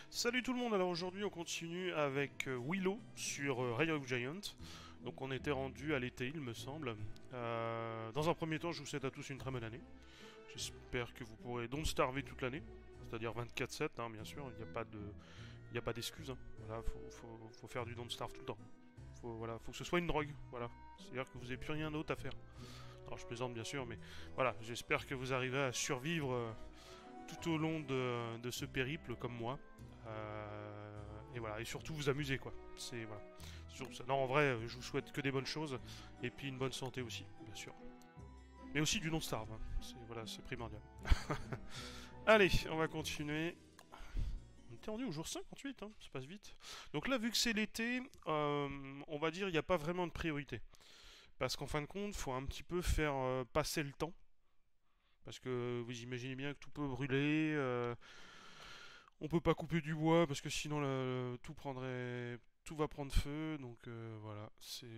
Salut tout le monde, alors aujourd'hui on continue avec Willow sur Ray of Giant. Donc on était rendu à l'été il me semble. Dans un premier temps je vous souhaite à tous une très bonne année. J'espère que vous pourrez donc starver toute l'année. C'est-à-dire 24/7 hein, bien sûr, il n'y a pas d'excuse. Hein. Voilà, faut faire du don't starve tout le temps. Faut que ce soit une drogue, voilà. C'est-à-dire que vous n'avez plus rien d'autre à faire. Alors je plaisante bien sûr, mais voilà, j'espère que vous arrivez à survivre tout au long de ce périple comme moi. Et voilà, et surtout vous amuser quoi. C'est voilà. Ça. Non, en vrai, je vous souhaite que des bonnes choses et puis une bonne santé aussi, bien sûr. Mais aussi du non-starve. Hein. C'est voilà, c'est primordial. Allez, on va continuer. On était rendu au jour 58, hein, ça passe vite. Donc là, vu que c'est l'été, on va dire il n'y a pas vraiment de priorité. Parce qu'en fin de compte, faut un petit peu faire passer le temps. Parce que vous imaginez bien que tout peut brûler. On peut pas couper du bois parce que sinon tout va prendre feu. Donc voilà,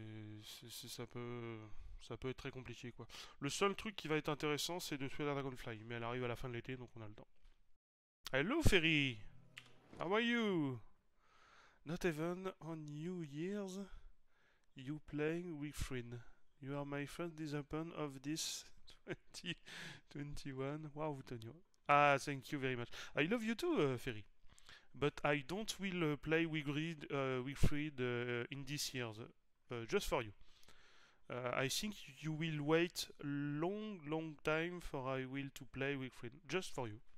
ça peut être très compliqué quoi. Le seul truc qui va être intéressant, c'est de tuer la Dragonfly, mais elle arrive à la fin de l'été, donc on a le temps. Hello Ferry, how are you? Not even on New Year's you playing with friend. You are my first disappointment of this 2021. Wow, Tonio. Ah, thank you very much. I love you too, Ferry. But I don't will play with Fred in this year, just for you. I think you will wait long time for I will to play with Fred, just for you.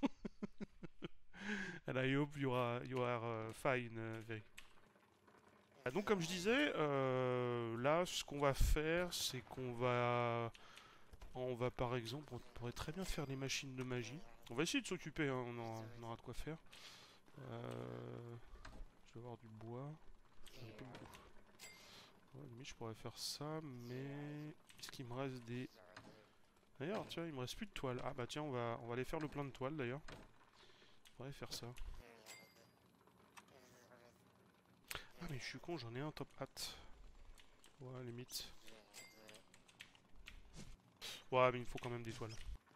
And I hope you are fine, very. Ah, donc comme je disais, là ce qu'on va faire, c'est on va par exemple, on pourrait très bien faire des machines de magie. On va essayer de s'occuper, hein, on aura de quoi faire. Je vais avoir du bois. J'en ai pas beaucoup. Ouais, limite, je pourrais faire ça, mais est-ce qu'il me reste des... D'ailleurs, tiens, il me reste plus de toiles. Ah bah tiens, on va aller faire le plein de toiles d'ailleurs. On va aller faire ça. Ah mais je suis con, j'en ai un top hat. Ouais, limite. Ouais, mais il me faut quand même des toiles.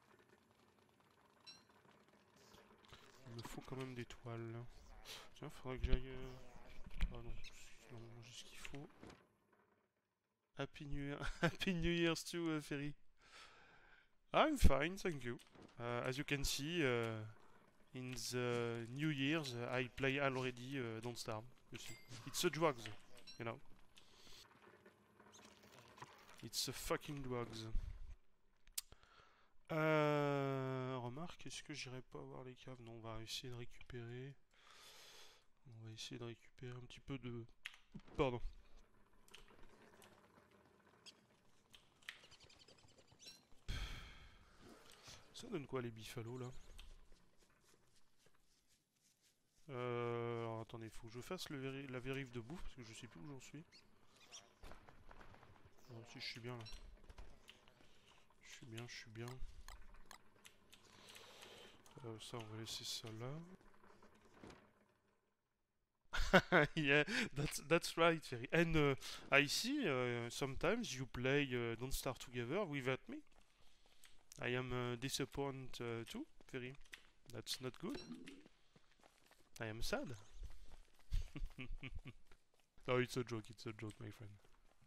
Il me faut quand même des toiles. Tiens, faudrait que j'aille... Ah non, sinon j'ai ce qu'il faut. Happy New Year, Happy New Year's too, Ferry. I'm fine, thank you. As you can see, in the New Year's, I play already Don't Starve. You see, it's a drugs, you know. It's a fucking drugs. Remarque, est-ce que j'irai pas voir les caves? Non, on va essayer de récupérer. On va essayer de récupérer un petit peu de. Pardon. Ça donne quoi les biffalos là? Alors attendez, faut que je fasse la vérif de bouffe parce que je sais plus où j'en suis. Non, si je suis bien là. Je suis bien. Ça, on va laisser ça là. Yeah, that's right, Ferry. And I see sometimes you play Don't Start Together without me. I am disappointed too, Ferry. That's not good. I am sad. No, it's a joke, my friend.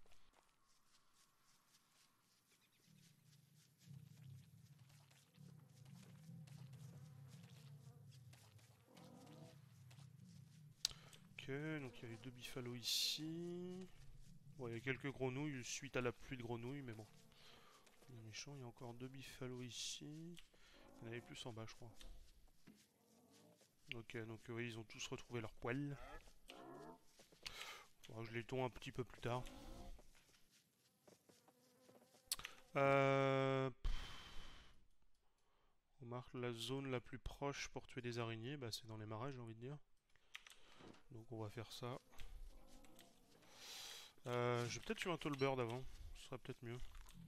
Ok, donc il y a les deux biffalos ici. Bon, il y a quelques grenouilles suite à la pluie de grenouilles, mais bon. Il est méchant, il y a encore deux biffalos ici. Il y en avait plus en bas, je crois. Ok, donc oui, ils ont tous retrouvé leur poil. Bon, je les tons un petit peu plus tard. On marque la zone la plus proche pour tuer des araignées. Bah, c'est dans les marais, j'ai envie de dire. Donc on va faire ça. Je vais peut-être tuer un Tallbird avant. Ce serait peut-être mieux.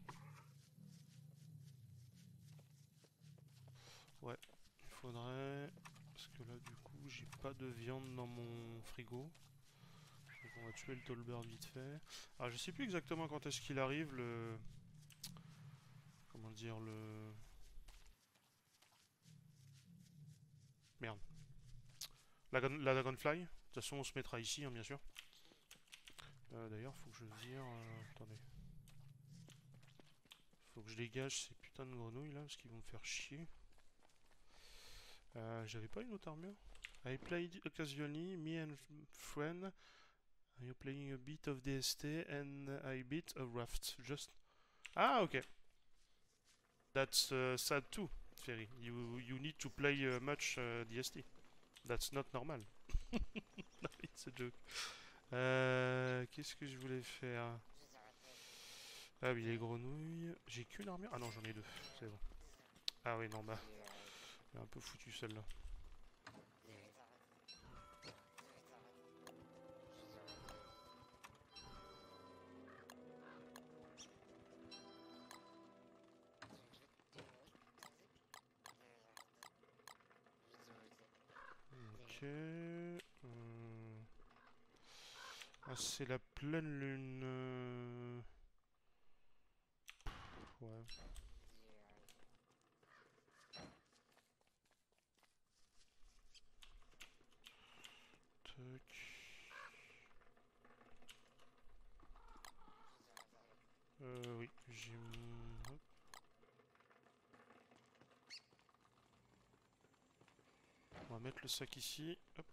Ouais, il faudrait... Parce que là, du coup, j'ai pas de viande dans mon frigo. Donc on va tuer le Tallbird vite fait. Alors je sais plus exactement quand est-ce qu'il arrive, le... Comment dire, Merde. La Dragonfly. De toute façon, on se mettra ici, hein, bien sûr. D'ailleurs, faut que je vire. Attendez. Faut que je dégage ces putains de grenouilles là, parce qu'ils vont me faire chier. J'avais pas une autre armure. I played occasionally, me and friend. You're playing a bit of DST and I bit a raft. Just. Ah, okay. That's sad too, Ferry. You need to play much DST. That's not normal. It's a joke. Qu'est-ce que je voulais faire? Ah oui, les grenouilles. J'ai qu'une armure? Ah non, j'en ai deux. C'est bon. Ah oui, non, bah. Elle est un peu foutue celle-là. Ok. Ah, c'est la pleine lune. Ouais. Tac. Oui, j'ai mon... Hop. On va mettre le sac ici. Hop.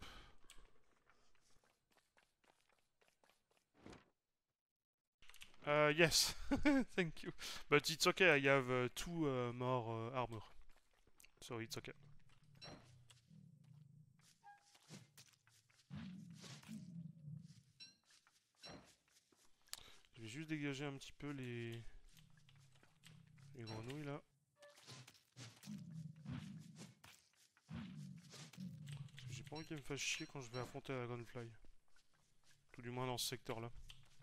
Yes, thank you. But it's okay, I have two more armor. So it's okay. Je vais juste dégager un petit peu les grenouilles là. Parce que j'ai pas envie qu'elles me fassent chier quand je vais affronter la Gunfly. Tout du moins dans ce secteur là.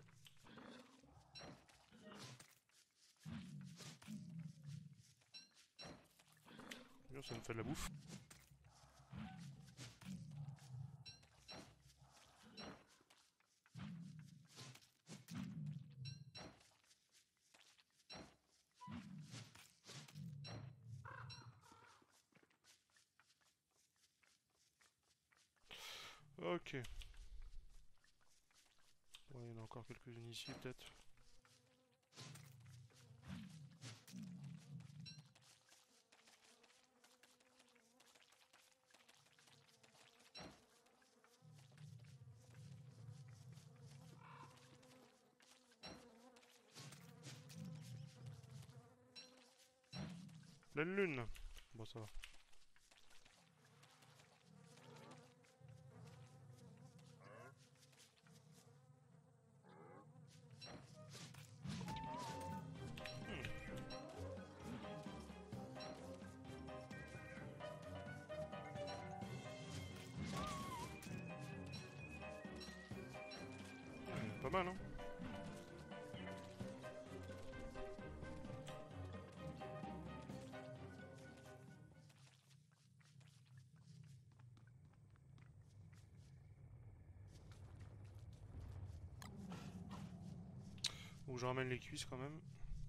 Bien, ça me fait de la bouffe. Ok. Ouais, il y en a encore quelques-unes ici peut-être. Pleine lune. Bon, ça va. Pas mal, hein. Ou je ramène les cuisses quand même.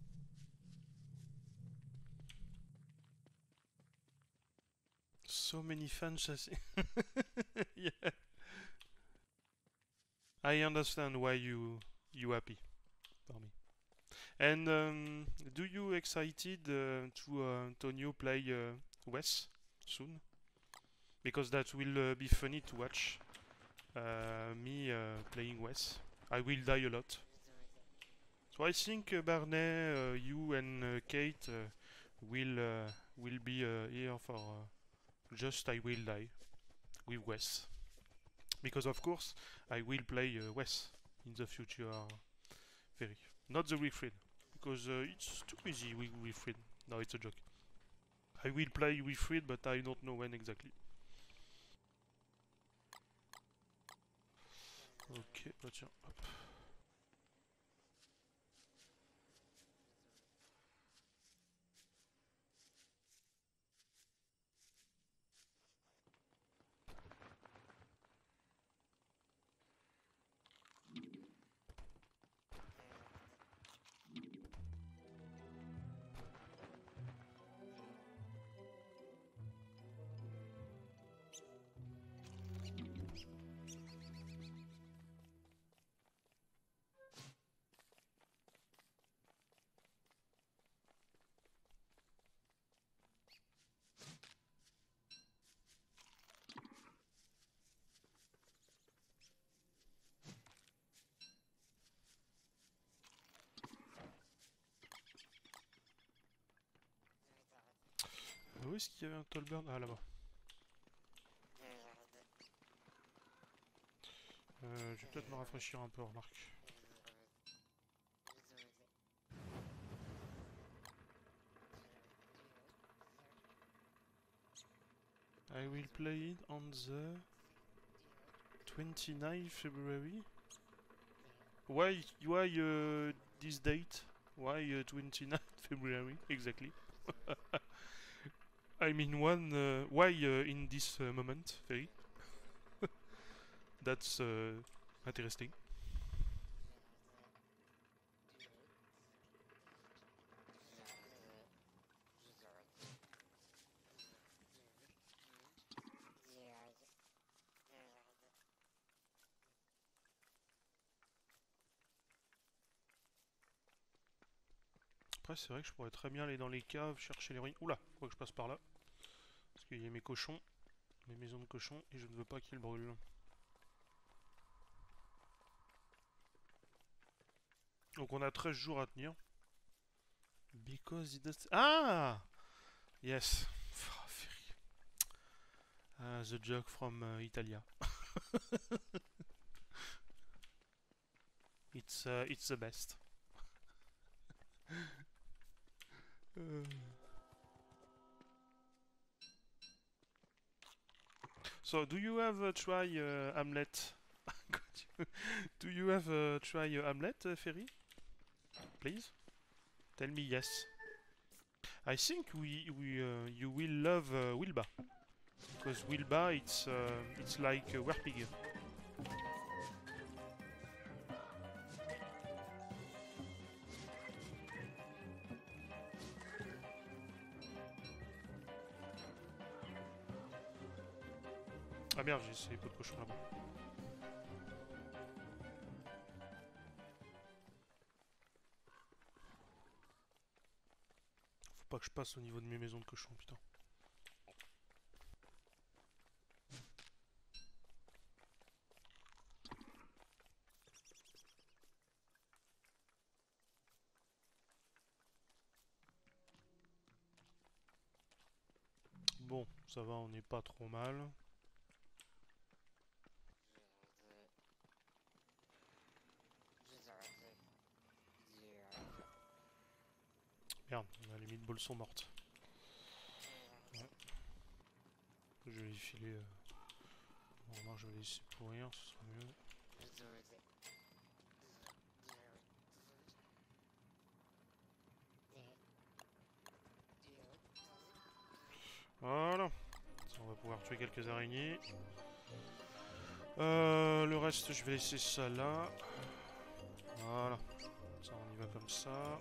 So many fans chassis. Yeah. I understand why you happy for me. And do you excited to Antonio play Wes soon? Because that will be funny to watch me playing Wes. I will die a lot. So I think Barney, you and Kate will be here for just I will die with Wes. Because of course I will play Wes in the future. Very not the Wilfred because it's too easy with Wilfred. No, it's a joke. I will play Wilfred, but I don't know when exactly. Ok, bah tiens, hop. est-ce qu'il y avait un Tallburn? Ah, là-bas. Je vais peut-être me rafraîchir un peu, remarque. I will play it on the 29th February. Why this date? Why 29th February exactly? I mean why in this moment? Very. That's interesting. Après, c'est vrai que je pourrais très bien aller dans les caves, chercher les ruines. Oula, faut que je passe par là. Parce qu'il y a mes cochons, mes maisons de cochons, et je ne veux pas qu'ils brûlent. Donc on a 13 jours à tenir. Because it does... Ah! Yes. Oh, the joke from Italia. It's the best. So, do you have try Hamlet? Do you have try Hamlet, Ferry? Please? Tell me yes. I think you will love Wilba. Because Wilba, it's like Werpig. Ah merde, j'ai essayé peu de cochons là-bas. Faut pas que je passe au niveau de mes maisons de cochons, putain. Bon, ça va, on n'est pas trop mal. Merde, les meatballs sont mortes. Ouais. Je vais les filer. Bon, moi je vais les laisser pourrir, ce sera mieux. Voilà. Ça, on va pouvoir tuer quelques araignées. Le reste, je vais laisser ça là. Voilà. Ça, on y va comme ça.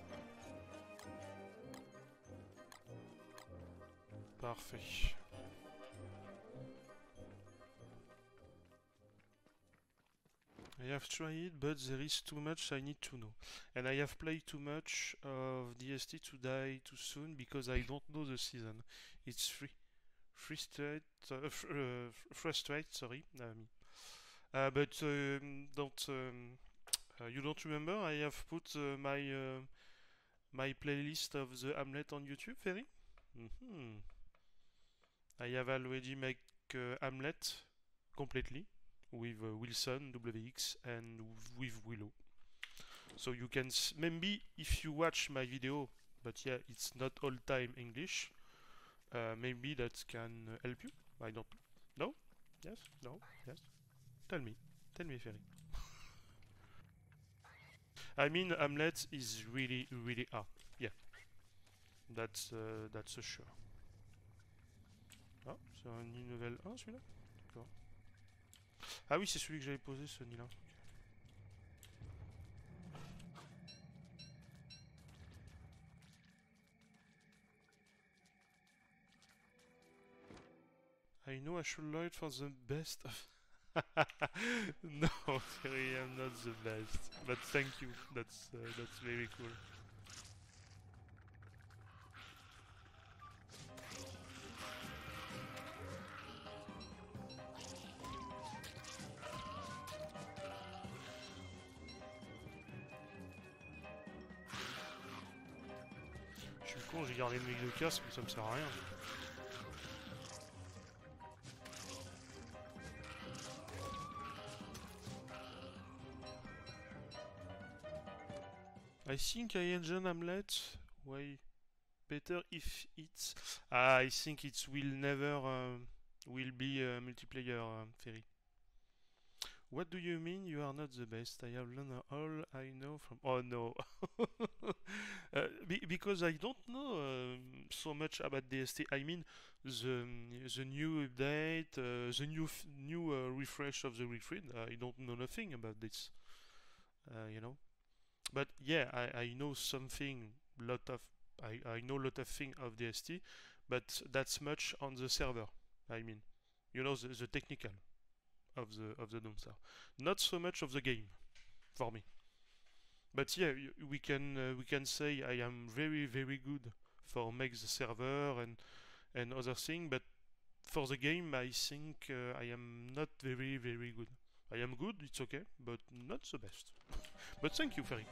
Parfait. I have tried, but there is too much I need to know. And I have played too much of DST to die too soon because I don't know the season. It's frustrate, sorry, me. But you don't remember? I have put my playlist of the Hamlet on YouTube, Ferry? I have already make Hamlet completely with Wilson, WX, and with Willow. So you can maybe if you watch my video, but yeah, it's not all time English. Maybe that can help you. I don't know. No? Yes? No? Yes? Tell me, Ferry. I mean, Hamlet is really, really hard. Yeah, that's a sure. Ah, c'est un nid level 1 celui-là? D'accord. Ah oui, c'est celui que j'avais posé, ce nid-là. I know I should load for the best of... No, sorry, I'm not the best. But thank you, that's very cool. Je suis con, j'ai gardé le mec de casque, mais ça me sert à rien. I think CryEngine Hamlet way better if it's... I think it will never will be a multiplayer, Ferry. What do you mean you are not the best? I have learned all I know from... Oh no! Because I don't know so much about DST. I mean, the new update, the new refresh of the refresh. I don't know nothing about this, you know. But yeah, I know something. Lot of I know a lot of thing of DST, but that's much on the server. I mean, you know, the technical of the Dawnstar. Not so much of the game for me. But yeah, we can say I am very good for make the server and other thing. But for the game, I think I am not very good. I am good, it's okay, but not the best. But thank you, Ferry.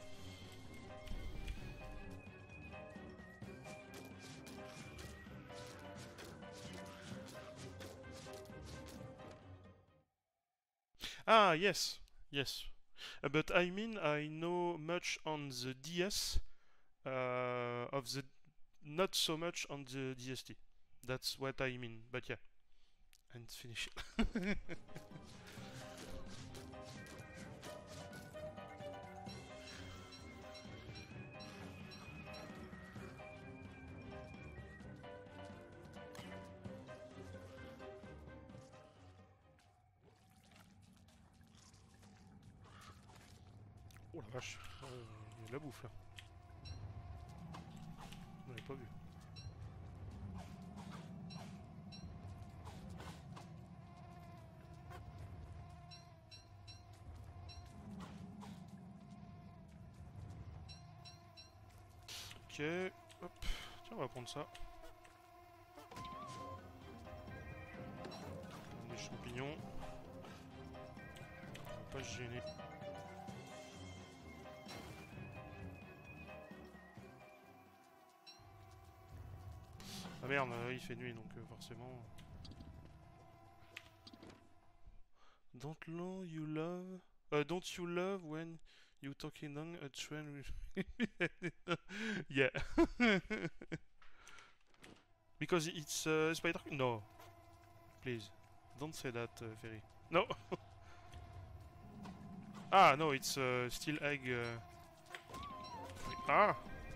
Ah, yes, yes. But I mean, I know much on the DS of the not so much on the DST. That's what I mean. But yeah, and finish. Oh la vache, il y a de la bouffe là. On l'avait pas vu. Ok, hop, tiens, on va prendre ça. Des champignons. On va pas se gêner. Ah merde, il fait nuit donc forcément. Don't you love? Don't you love when you talking down a train with... Yeah. Because it's spider... No. Please. Don't say that, Ferry. No. Ah, no, it's still egg... Ah.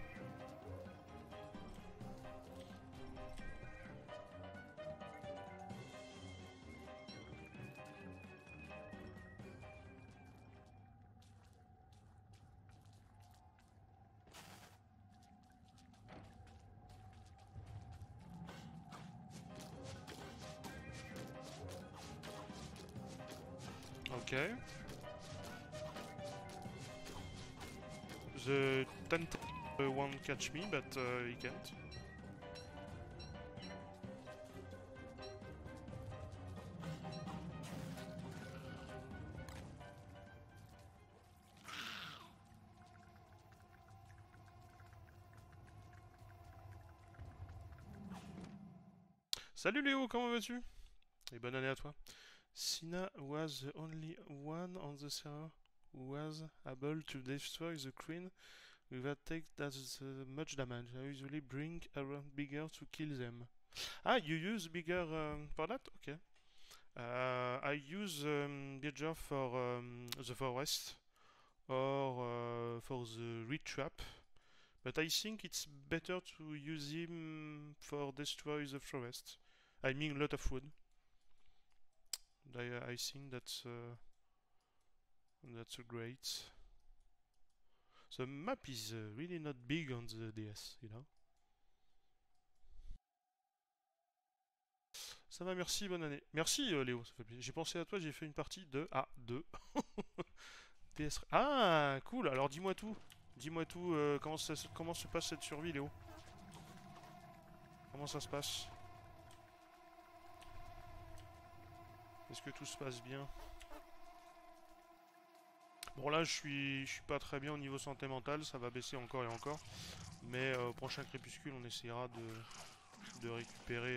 Okay. The tent won't catch me, but he can't. Salut Léo, comment vas-tu? Et bonne année à toi. Sina was the only one on the server who was able to destroy the queen without take that much damage. I usually bring around bigger to kill them. Ah, you use bigger for that? Okay. I use bigger for the forest or for the reed trap, but I think it's better to use him for destroy the forest. I mean a lot of wood. I think that's great. The map is really not big on the DS, you know. Ça va, merci, bonne année. Merci Léo, ça fait plaisir. J'ai pensé à toi, j'ai fait une partie de... Ah, 2. DS... Ah, cool, alors dis-moi tout. Dis-moi tout, comment se passe cette survie, Léo? Comment ça se passe? Est-ce que tout se passe bien? Bon là je suis pas très bien au niveau santé mentale, ça va baisser encore et encore. Mais au prochain crépuscule on essaiera de récupérer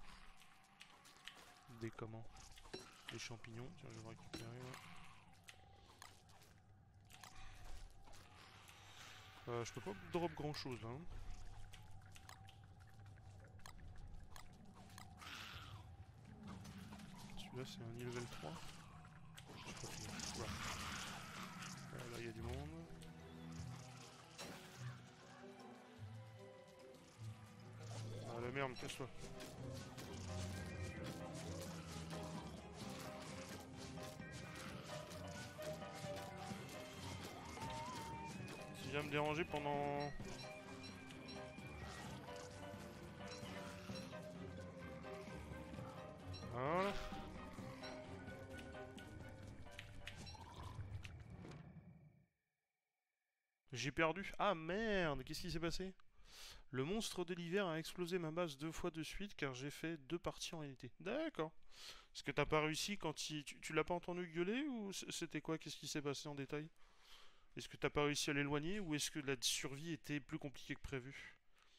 des des champignons. Tiens je vais récupérer. Ouais. Je peux pas drop grand chose là. Hein. Celui-là c'est un level 3. Je sais pas si- voilà. Là il y a du monde. Ah la merde, casse-toi. Si vient me déranger pendant... Voilà. J'ai perdu. Ah merde, qu'est-ce qui s'est passé? Le monstre de l'hiver a explosé ma base 2 fois de suite car j'ai fait 2 parties en réalité. D'accord. Est-ce que t'as pas réussi quand tu l'as pas entendu gueuler ou c'était quoi? Qu'est-ce qui s'est passé en détail? Est-ce que t'as pas réussi à l'éloigner ou est-ce que la survie était plus compliquée que prévu?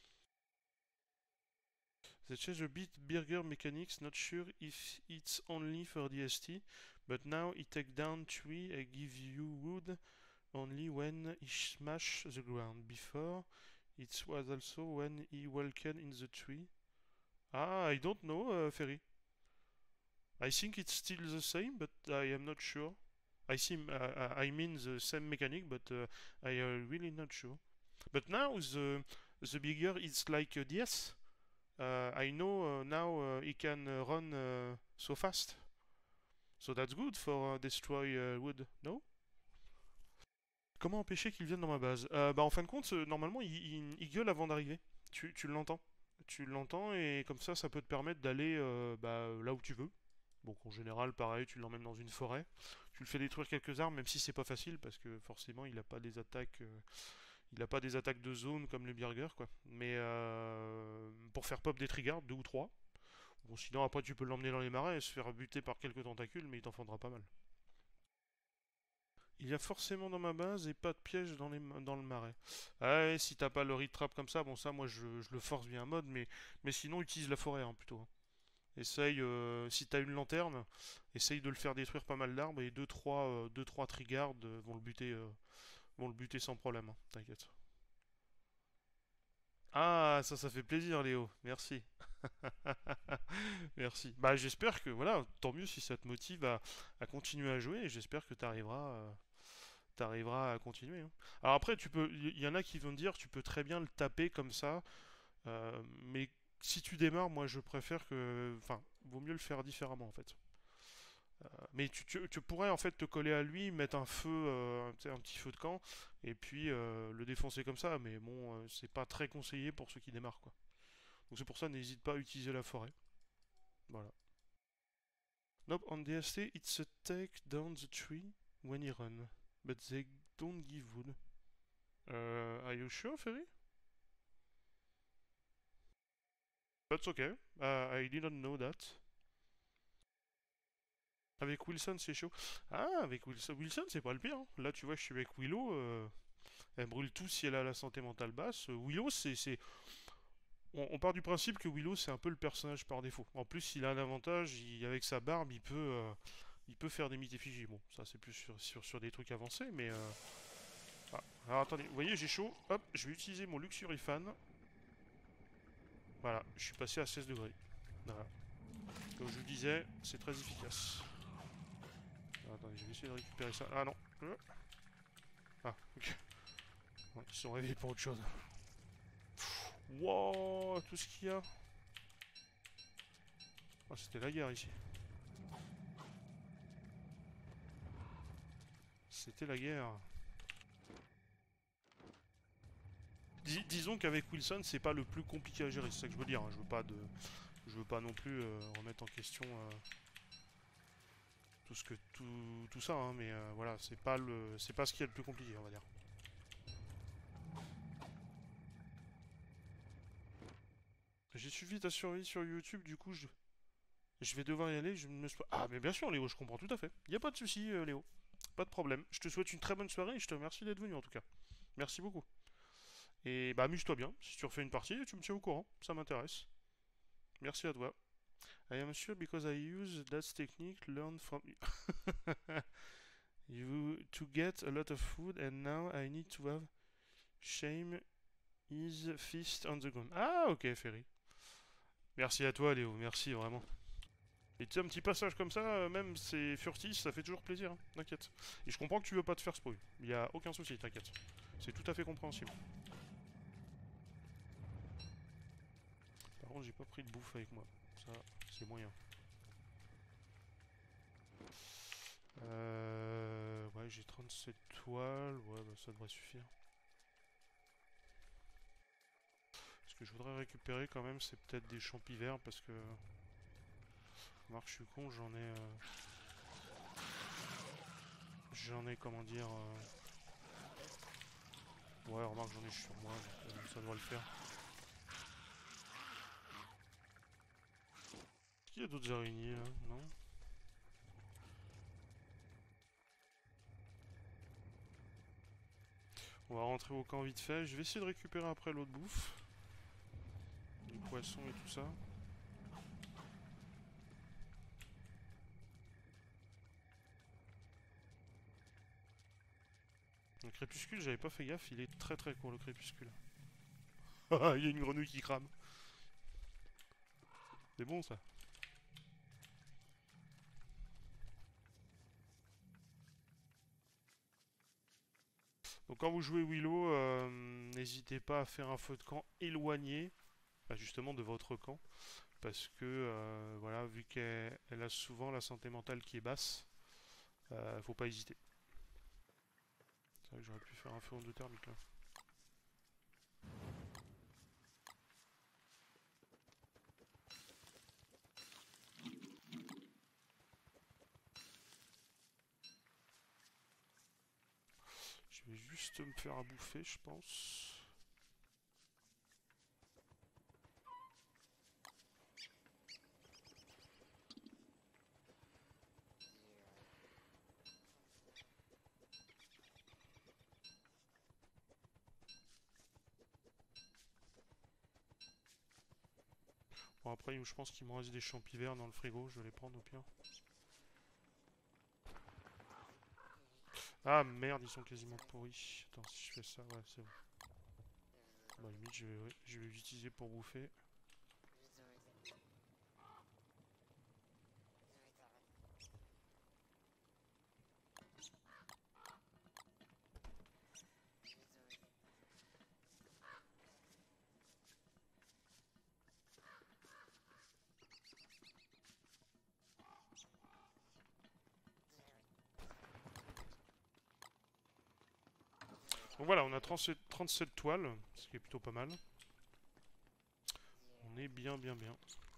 They changed a bit burger mechanics, not sure if it's only for DST, but now it take down tree and give you wood only when he smash the ground. Before, it was also when he walked in the tree. Ah, I don't know, Ferry. I think it's still the same, but I am not sure. I mean the same mechanic, but I really not sure. But now the bigger is like DS. I know now he can run so fast, so that's good for destroy wood. No? Comment empêcher qu'il vienne dans ma base? Bah en fin de compte, normalement il gueule avant d'arriver. Tu l'entends. Tu l'entends et comme ça peut te permettre d'aller bah, là où tu veux. Donc en général, pareil, tu l'emmènes dans une forêt. Tu le fais détruire quelques arbres, même si c'est pas facile, parce que forcément il a pas des attaques, il a pas des attaques de zone comme le Birger, quoi. Mais pour faire pop des triggers, 2 ou 3. Bon, sinon après tu peux l'emmener dans les marais et se faire buter par quelques tentacules, mais il t'en faudra pas mal. Il y a forcément dans ma base et pas de piège dans le marais. Ah ouais, si t'as pas le read trap comme ça, bon ça moi je le force bien mode, mais sinon utilise la forêt hein, plutôt. Hein. Essaye, si t'as une lanterne, essaye de le faire détruire pas mal d'arbres et deux, trois trigards vont le buter sans problème, hein, t'inquiète. Ah, ça fait plaisir, Léo. Merci. Merci. Bah, j'espère que, voilà, tant mieux si ça te motive à continuer à jouer et j'espère que t'arriveras à continuer. Hein. Alors après, il y en a qui vont te dire, tu peux très bien le taper comme ça, mais si tu démarres, moi je préfère que, enfin, vaut mieux le faire différemment en fait. Mais tu pourrais en fait te coller à lui, mettre un feu, tu sais, un petit feu de camp, et puis le défoncer comme ça. Mais bon, c'est pas très conseillé pour ceux qui démarrent quoi. Donc c'est pour ça, n'hésite pas à utiliser la forêt. Voilà. Nope, on DST, it's a take down the tree when you run, but they don't give wood. Are you sure, Ferry? That's okay. I didn't know that. Avec Wilson, c'est chaud. Ah, avec Wilson, c'est pas le pire. Hein. Là, tu vois, je suis avec Willow. Elle brûle tout si elle a la santé mentale basse. Willow, on part du principe que Willow, c'est un peu le personnage par défaut. En plus, il a un avantage. Avec sa barbe, il peut faire des mythes effigies. Bon, ça, c'est plus sur des trucs avancés, mais... Ah. Alors, attendez. Vous voyez, j'ai chaud. Hop, je vais utiliser mon Luxurifan. Voilà, je suis passé à 16 degrés. Voilà. Comme je vous disais, c'est très efficace. Alors, attendez, je vais essayer de récupérer ça. Ah non. Ah, ok. Ouais, ils sont réveillés pour autre chose. Wow, tout ce qu'il y a. Ah, c'était la guerre ici. C'était la guerre. Disons qu'avec Wilson, c'est pas le plus compliqué à gérer, c'est ça que je veux dire. Hein. Je veux pas non plus remettre en question tout ça, hein, mais voilà, c'est pas ce qui est le plus compliqué, on va dire. J'ai suivi ta survie sur YouTube, du coup, je vais devoir y aller. Je me Ah, mais bien sûr, Léo, je comprends tout à fait. Y a pas de souci, Léo. Pas de problème. Je te souhaite une très bonne soirée et je te remercie d'être venu en tout cas. Merci beaucoup. Et bah amuse-toi bien. Si tu refais une partie, tu me tiens au courant. Ça m'intéresse. Merci à toi. I am sure because I use that technique learned from you to get a lot of food and now I need to have Shame is fist on the ground. Ah, ok, Ferry. Merci à toi, Léo. Merci, vraiment. Et tu sais, un petit passage comme ça, même c'est furtif, ça fait toujours plaisir, hein. T'inquiète. Et je comprends que tu veux pas te faire spoil. Il y a aucun souci, t'inquiète. C'est tout à fait compréhensible. Par contre, j'ai pas pris de bouffe avec moi. Ça, c'est moyen. Ouais, j'ai 37 toiles. Ouais, bah, ça devrait suffire. Ce que je voudrais récupérer quand même, c'est peut-être des champis verts parce que. Remarque, je suis con, j'en ai, comment dire. Ouais, remarque, j'en ai sur moi, donc ça devrait le faire. Est-ce qu'il y a d'autres araignées là? Non? On va rentrer au camp vite fait. Je vais essayer de récupérer après l'autre bouffe. Les poissons et tout ça. Le crépuscule, j'avais pas fait gaffe, il est très très court le crépuscule. Il y a une grenouille qui crame. C'est bon ça. Donc quand vous jouez Willow, n'hésitez pas à faire un feu de camp éloigné, bah, justement de votre camp, parce que voilà, vu qu'elle a souvent la santé mentale qui est basse, faut pas hésiter. C'est vrai que j'aurais pu faire un feu endothermique là. Je vais juste me faire à bouffer, je pense. Bon après, je pense qu'il me reste des champis verts dans le frigo, je vais les prendre au pire. Ah merde, ils sont quasiment pourris. Attends, si je fais ça, ouais, c'est bon. Bah limite, je vais l'utiliser pour bouffer. Donc voilà, on a 37 toiles, ce qui est plutôt pas mal. On est bien, bien, bien.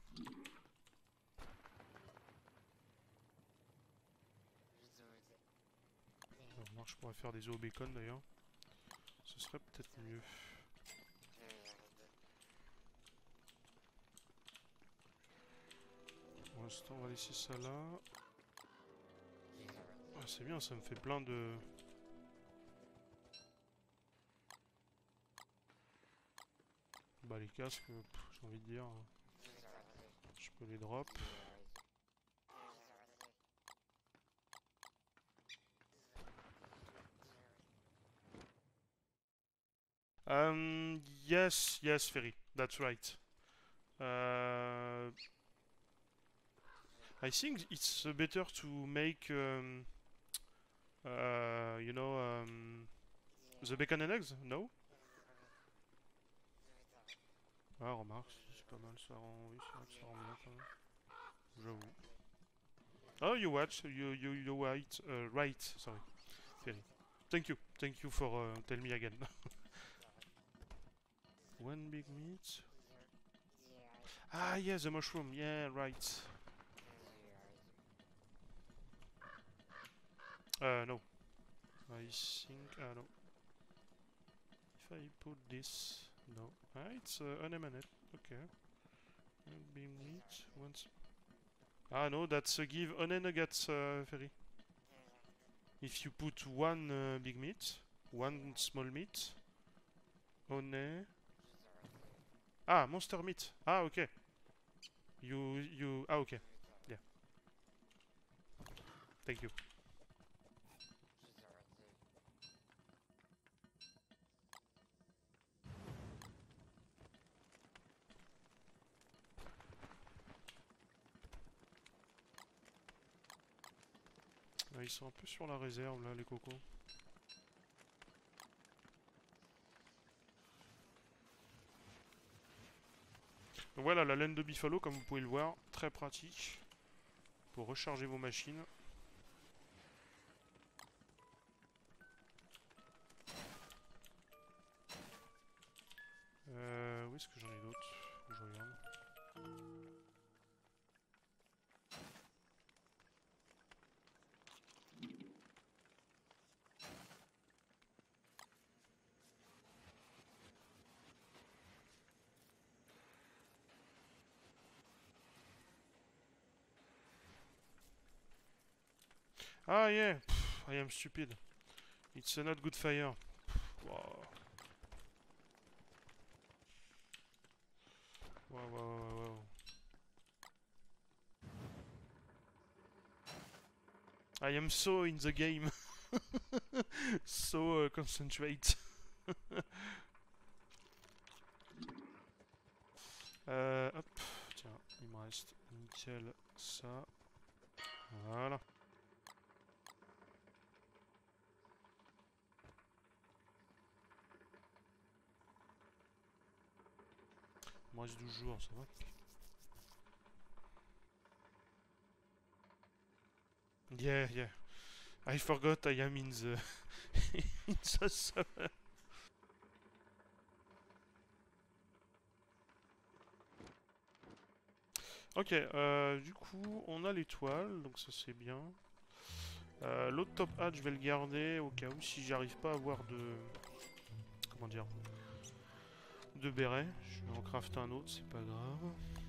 Alors, je pourrais faire des œufs au bacon d'ailleurs. Ce serait peut-être mieux. Pour l'instant, on va laisser ça là. Ah, c'est bien, ça me fait plein de... Bah les casques, j'ai envie de dire, je peux les drop. Yes, yes, Ferry, that's right. I think it's better to make, you know, the bacon and eggs, no? Ah, remarque, c'est pas mal, ça rend, oui, c'est vrai que ça rend bien quand même. J'avoue. Oh, you watch, you right, right, sorry, Ferry. Thank you for tell me again. One big meat. Ah, yeah, the mushroom, yeah, right. No. I think, no. If I put this, no. Ah, it's unlimited, okay. One big meat, once. Ah, no, that's give honey nuggets, Ferry. If you put one big meat, one small meat, honey. Ah, monster meat. Ah, okay. Ah, okay. Yeah. Thank you. Ils sont un peu sur la réserve là, les cocos. Donc voilà, la laine de Buffalo, comme vous pouvez le voir, très pratique pour recharger vos machines. Où est-ce que j'en ai d'autres? Faut que je regarde. Ah yeah, pff, I am stupid. It's not good fire. Wow. Wow, wow, wow, wow. I am so in the game. So concentrate. Hop, tiens, il me reste nickel ça. Voilà. Il me reste 12 jours, ça va. Yeah, yeah. I forgot I am in the in the summer. Ok, du coup, on a l'étoile, donc ça c'est bien. L'autre top hat, je vais le garder au cas où si j'arrive pas à avoir de... Comment dire? De béret. Je vais en crafter un autre, c'est pas grave.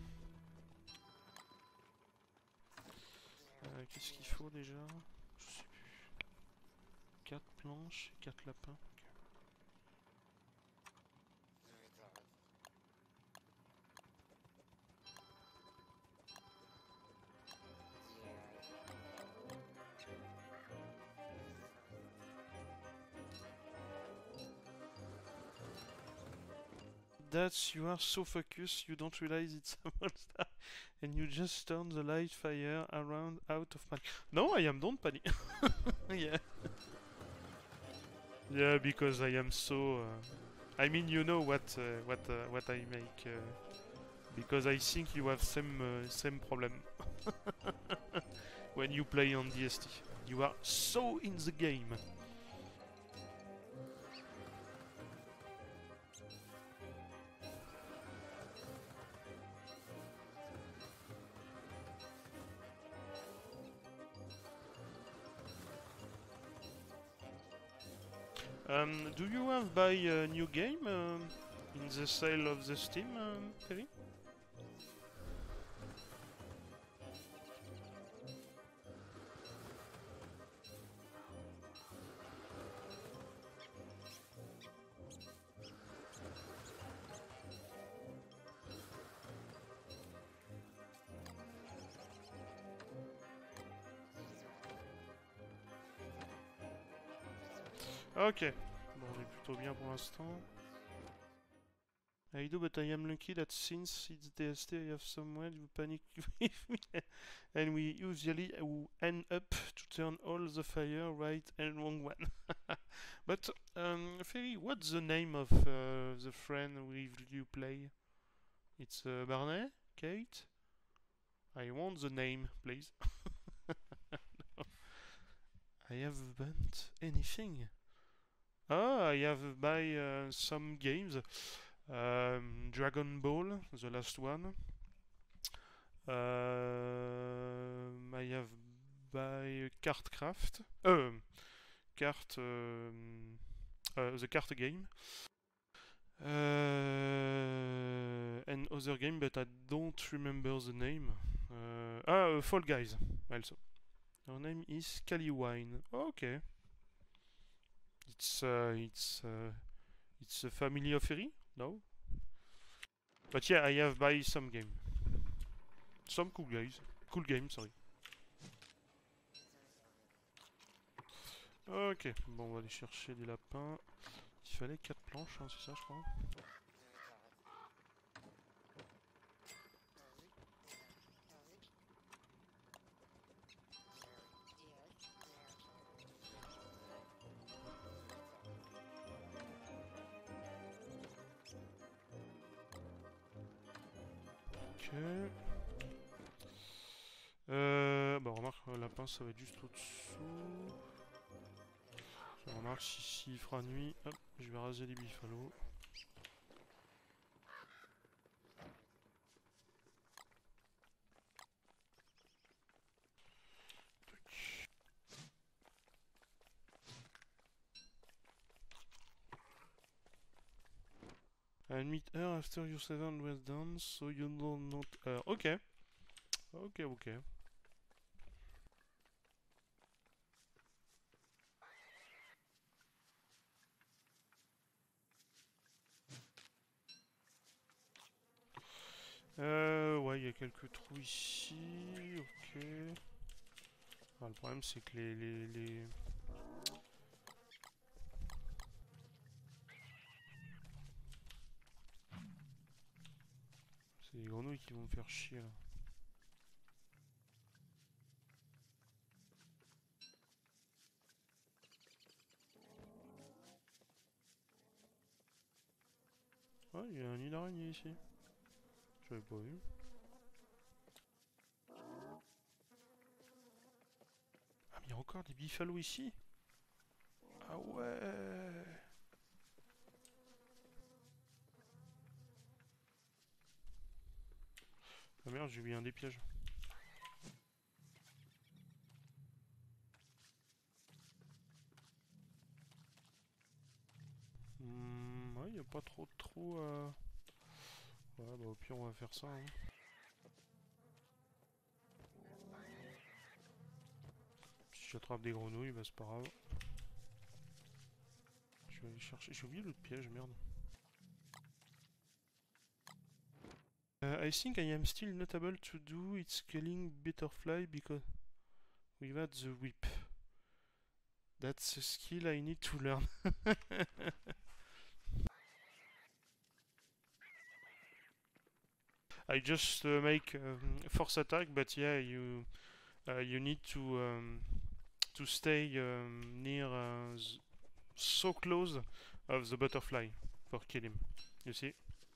Qu'est-ce qu'il faut déjà? Je sais plus. 4 planches et 4 lapins. Ok. That you are so focused you don't realize it's a monster and you just turn the light fire around out of panic. No, I am don't panic. Yeah. Yeah, because I am so. I mean, you know what I make. Because I think you have same problem when you play on DST. You are so in the game. Do you have buy a new game in the sale of the Steam, Perry? Ok. Bon, on est plutôt bien pour l'instant. I do, but I am lucky that since it's DST, I have someone who panic with me, and we usually end up to turn all the fire right and wrong one. But, Ferry, what's the name of the friend with you play? It's Barney? Kate? I want the name, please. No. I haven't anything. Ah, I have buy some games. Dragon Ball, the last one. I have buy Cardcraft. Cart. The card game. And other game, but I don't remember the name. Fall Guys, also. Her name is Caliwine. Okay. It's a family of Fairy? No? But yeah, I have buy some game. Some cool guys. Cool game, sorry. Ok, bon, on va aller chercher des lapins. Il fallait 4 planches, hein, c'est ça, je crois. Ok. Bah remarque, la pince ça va être juste au-dessous. Je remarque si il fera nuit. Hop, je vais raser les biffalos. And meet her after your 7 was done, so you don't not. Ok. Ok, ok. Ouais, il y a quelques trous ici. Ok. Ah, le problème, c'est que c'est les grenouilles qui vont me faire chier là. Ouais, il y a un nid d'araignée ici. J'avais pas vu. Ah, mais il y a encore des biffalos ici. Ah ouais. Ah merde, j'ai mis un des pièges. Ouais, il a pas trop de trous. Ouais, bah au pire, on va faire ça. Hein. Si j'attrape des grenouilles, bah c'est pas grave. Je vais aller chercher. J'ai oublié l'autre piège, merde. I think I am still not able to do its killing butterfly because without the whip. That's a skill I need to learn. I just make force attack, but yeah, you need to stay near so close of the butterfly for kill him. You see?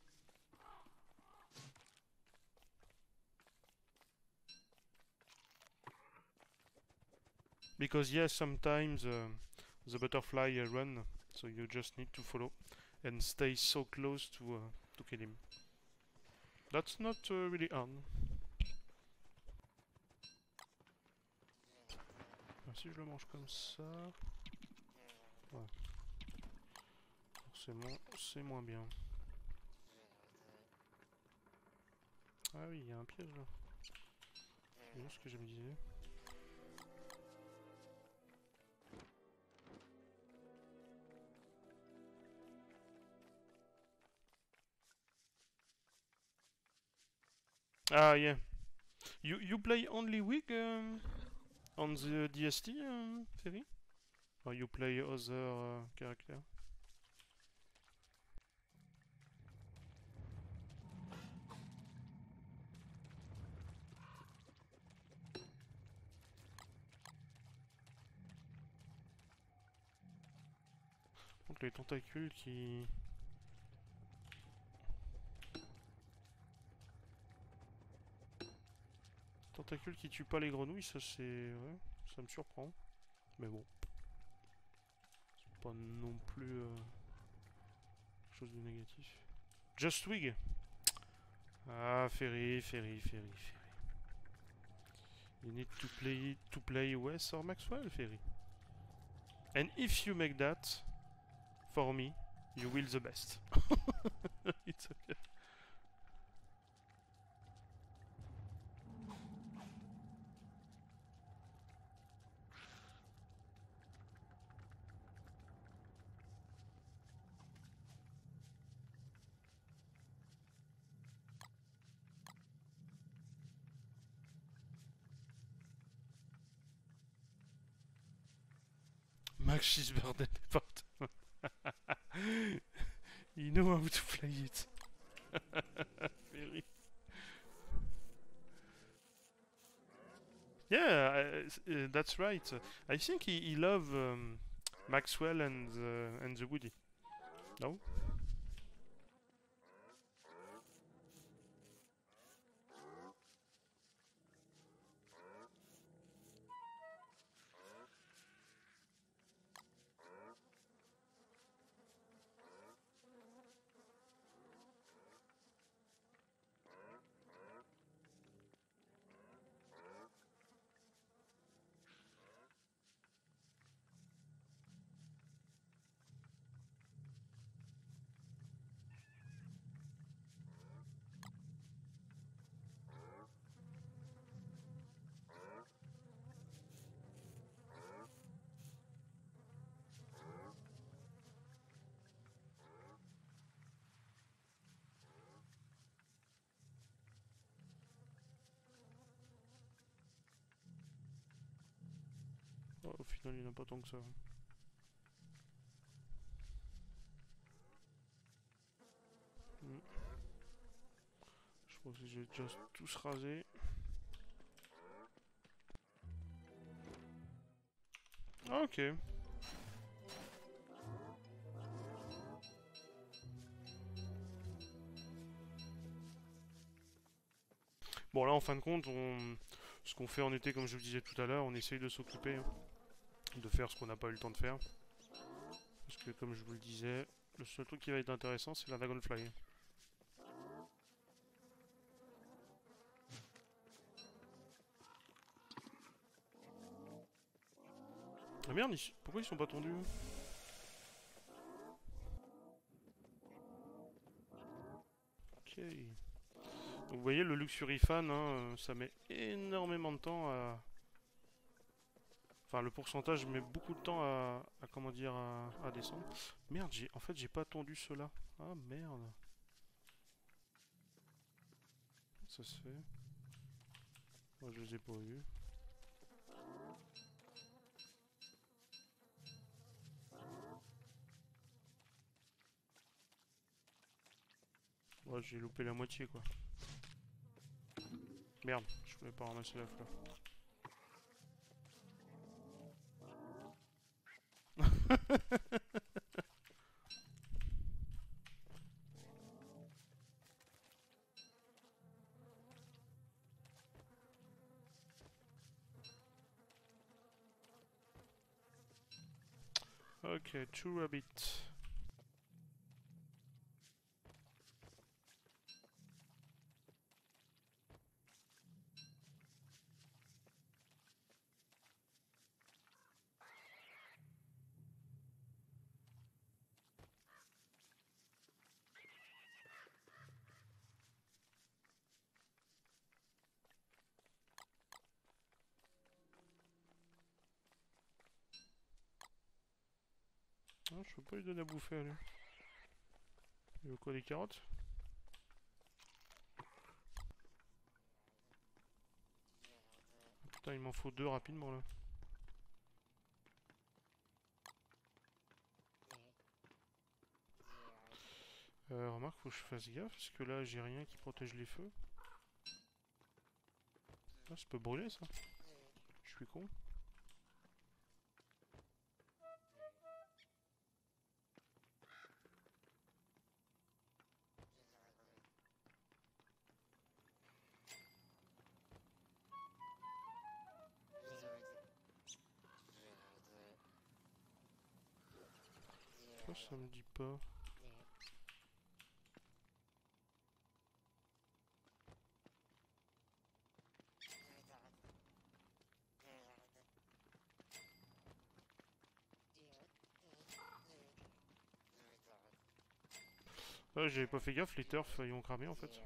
Because yes, sometimes the butterfly run, so you just need to follow and stay so close to kill him. That's not really hard. Alors, si je le mange comme ça, ouais. Forcément, c'est moins bien. Ah oui, il y a un piège là. C'est bien ce que je me disais. Ah yeah. You play only Wig on the DST, Ferry? Or you play other character? Donc les tentacules qui... Tentacules qui tuent pas les grenouilles, ça c'est... Ouais, ça me surprend. Mais bon. C'est pas non plus... quelque chose de négatif. Just Wig! Ah, Ferry, Ferry, Ferry, Ferry. You need to play Wes or Maxwell, Ferry. And if you make that, for me, you will the best. It's okay. Max's birthday department. You know how to play it. Very. Yeah, that's right. I think he love Maxwell and the Woody. No? Au final, il n'y en a pas tant que ça. Hmm. Je crois que j'ai déjà tous rasé. Ah, ok. Bon là en fin de compte, ce qu'on fait en été, comme je vous disais tout à l'heure, on essaye de s'occuper, hein, de faire ce qu'on n'a pas eu le temps de faire. Parce que comme je vous le disais, le seul truc qui va être intéressant c'est la Dragonfly. Ah merde, pourquoi ils sont pas tondus? Ok. Donc vous voyez le Luxury Fan, hein, ça met énormément de temps à... Enfin le pourcentage met beaucoup de temps à comment dire à descendre. Merde, en fait j'ai pas tondu cela. Ah merde. Ça se fait. Moi je les ai pas vus. Ouais, j'ai loupé la moitié quoi. Merde, je voulais pas ramasser la fleur. Ok, two rabbits. Non, je peux pas lui donner à bouffer à lui. Il veut quoi, des carottes? Putain, il m'en faut deux rapidement là. Remarque, faut que je fasse gaffe parce que là j'ai rien qui protège les feux. Ah, ça peut brûler ça. Je suis con. Ça me dit pas. Ah, j'avais pas fait gaffe, les turfs ils ont cramé en fait.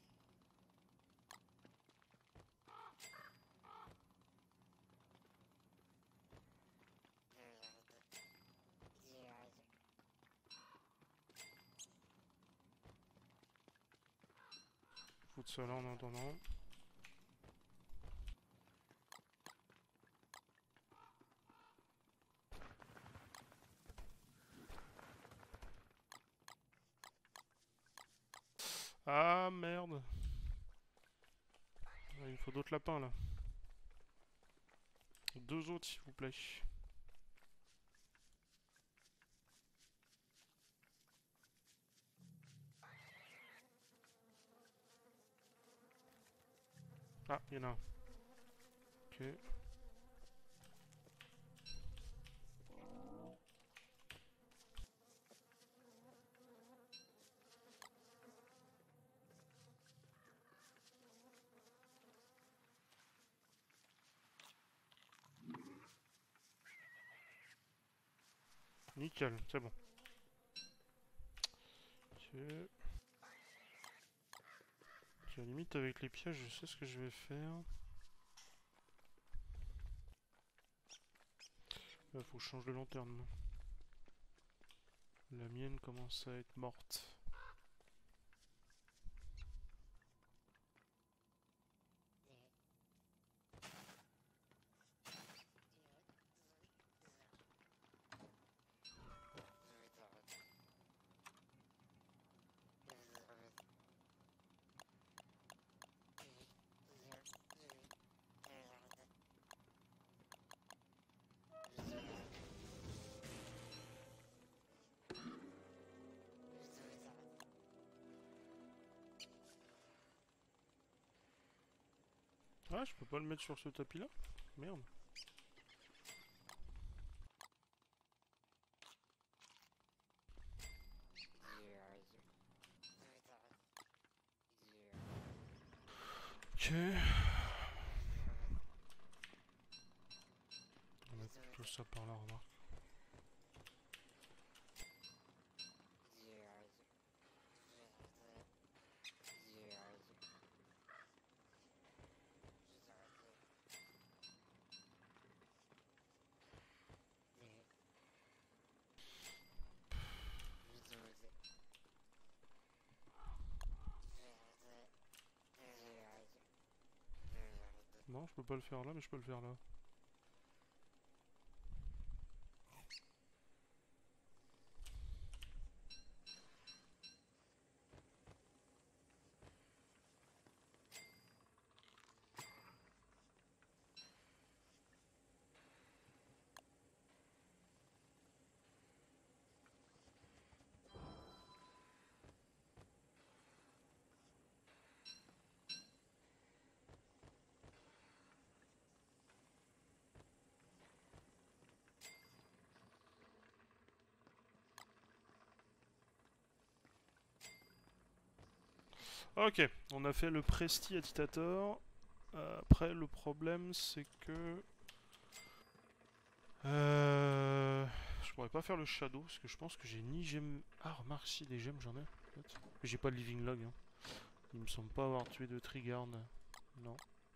Foutre ça là en attendant. Ah merde. Ah, il me faut d'autres lapins là. Deux autres s'il vous plaît. Ah, il y en a un. Ok. Nickel, c'est bon. Ok. Ok, à la limite avec les pièges, je sais ce que je vais faire. Là, faut que je change de lanterne. La mienne commence à être morte. Ah, je peux pas le mettre sur ce tapis là? Merde. Ok. On va mettre plutôt ça par là, remarque. Non, je peux pas le faire là, mais je peux le faire là. Ok, on a fait le Presti Agitator. Après, le problème, c'est que... Je pourrais pas faire le Shadow, parce que je pense que j'ai ni gemme... Ah, remarque, si, des gemmes, j'en ai, en fait. Mais j'ai pas de Living Log, hein. Il me semble pas avoir tué de Trigarn. Non.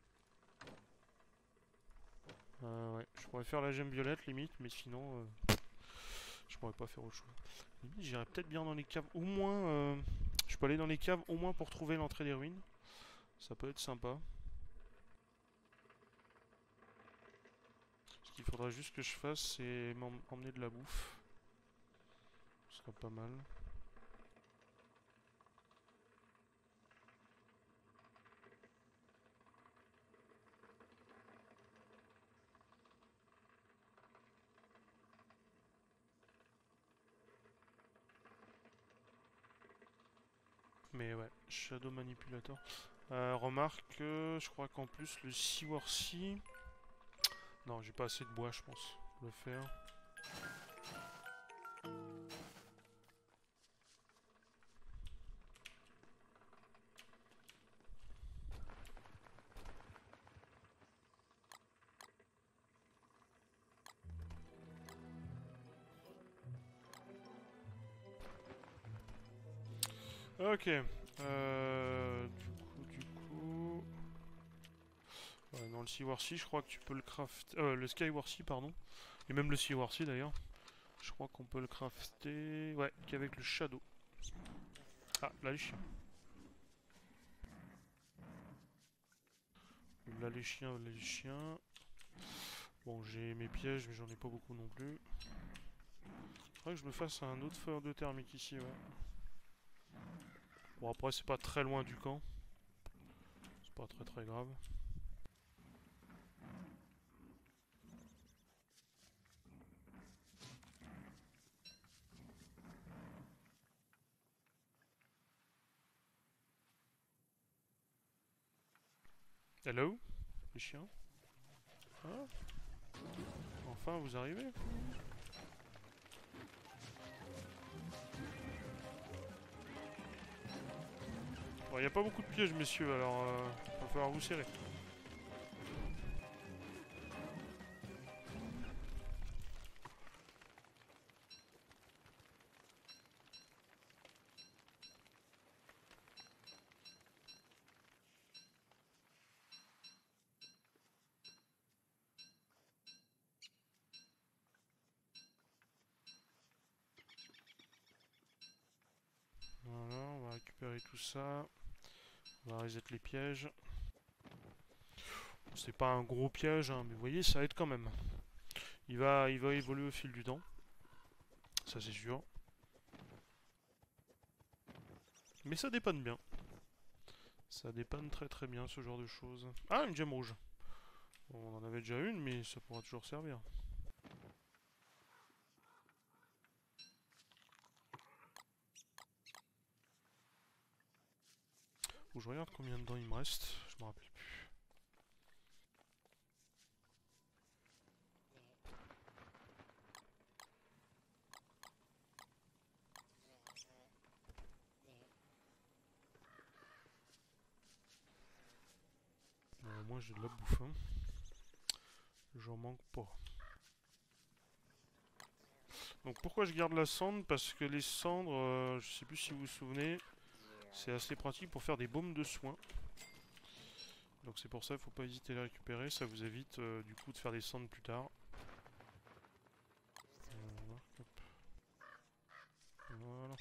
Ouais, je pourrais faire la gemme violette, limite, mais sinon... je pourrais pas faire autre chose. Limite, j'irais peut-être bien dans les caves, au moins... Je peux aller dans les caves, au moins pour trouver l'entrée des ruines. Ça peut être sympa. Ce qu'il faudra juste que je fasse, c'est m'emmener de la bouffe. Ce serait pas mal. Mais ouais, Shadow Manipulator. Remarque, je crois qu'en plus le Seaworthy... Non, j'ai pas assez de bois, je pense, pour le faire. Ok. Du coup... Ouais, dans le Seaworthy, je crois que tu peux le craft... le Skyworthy, pardon. Et même le Seaworthy, d'ailleurs. Je crois qu'on peut le crafter... Ouais, qu'avec le Shadow. Ah, là, les chiens. Là, les chiens, là, les chiens. Bon, j'ai mes pièges, mais j'en ai pas beaucoup non plus. Faudrait que je me fasse un autre feu de thermique ici, ouais. Bon, après, c'est pas très loin du camp. C'est pas très très grave. Hello, les chiens. Ah, enfin, vous arrivez. Bon, y a pas beaucoup de pièges, messieurs, alors va falloir vous serrer. Voilà, on va récupérer tout ça. On va reset les pièges. Bon, c'est pas un gros piège, hein, mais vous voyez, ça aide quand même. Il va évoluer au fil du temps. Ça, c'est sûr. Mais ça dépanne bien. Ça dépanne très très bien, ce genre de choses. Ah, une gemme rouge. Bon, on en avait déjà une, mais ça pourra toujours servir. Faut que je regarde combien de dents il me reste. Je me rappelle plus. moins j'ai de la bouffe. Hein. J'en manque pas. Donc pourquoi je garde la cendre? Parce que les cendres, je sais plus si vous vous souvenez, c'est assez pratique pour faire des baumes de soins. Donc c'est pour ça, il faut pas hésiter à les récupérer, ça vous évite du coup de faire des cendres plus tard. Voilà.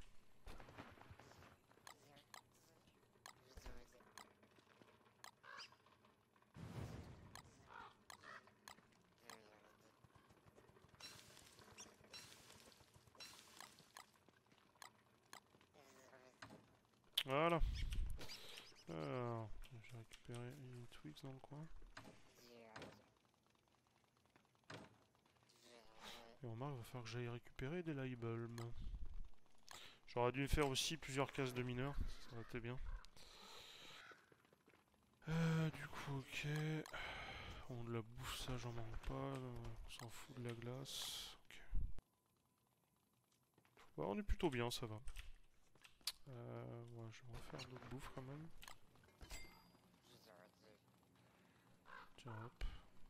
Voilà. Alors, j'ai récupéré une Twix dans le coin. Et on remarque, il va falloir que j'aille récupérer des light bulbs. J'aurais dû faire aussi plusieurs cases de mineurs, ça aurait été bien. Du coup, ok. On de la bouffe, ça j'en manque pas. On s'en fout de la glace. Ok. Bah, on est plutôt bien, ça va. Ouais, je vais refaire d'autres bouffes quand même. Tiens, hop.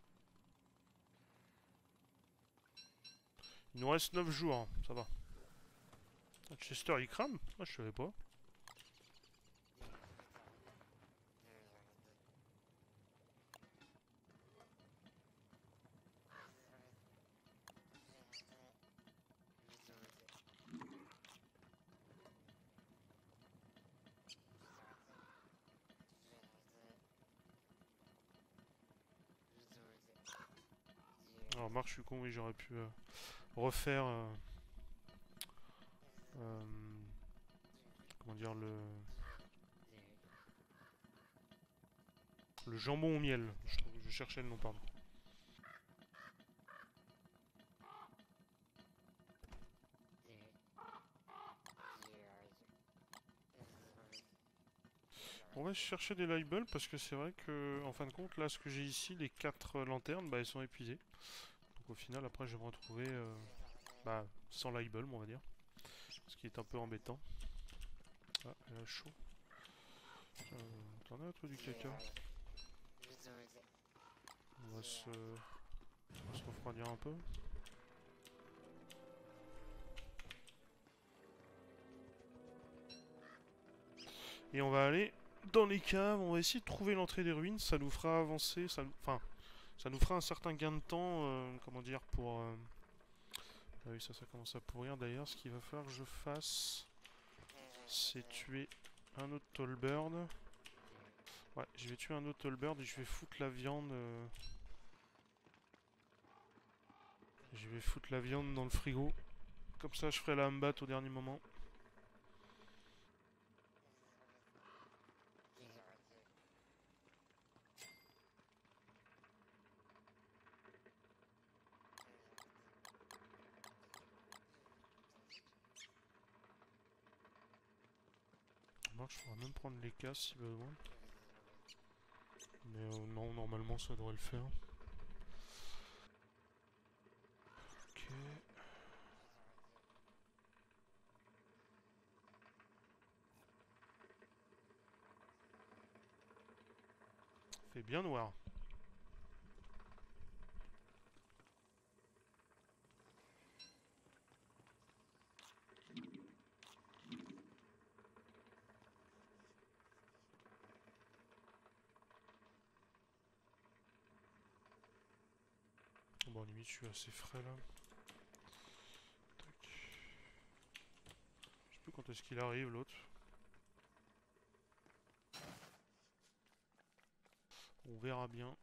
Il nous reste 9 jours, hein, ça va. Ah, Chester il crame? Ah, je savais pas. Alors, Marc, je suis con, oui, j'aurais pu refaire. Euh, comment dire, le jambon au miel. Je cherchais le nom, pardon. On va chercher des labels parce que c'est vrai que, en fin de compte, là, ce que j'ai ici, les 4 lanternes, bah, elles sont épuisées. Donc au final, après, je vais me retrouver bah, sans label, on va dire. Ce qui est un peu embêtant. Ah, elle a chaud. T'en as un truc du caca? On va se refroidir un peu. Et on va aller dans les caves, on va essayer de trouver l'entrée des ruines, ça nous fera avancer, enfin, ça nous fera un certain gain de temps, comment dire, pour... Ah oui, ça commence à pourrir d'ailleurs, ce qu'il va falloir que je fasse, c'est tuer un autre Tallbird. Ouais, je vais tuer un autre Tallbird et je vais foutre la viande... Je vais foutre la viande dans le frigo, comme ça je ferai la hambat au dernier moment. Moi, je pourrais même prendre les casses si besoin. Mais non, normalement ça devrait le faire. Ok. Fait bien noir. Bon, limite, je suis assez frais là. Tac. Je sais plus quand est-ce qu'il arrive l'autre. On verra bien.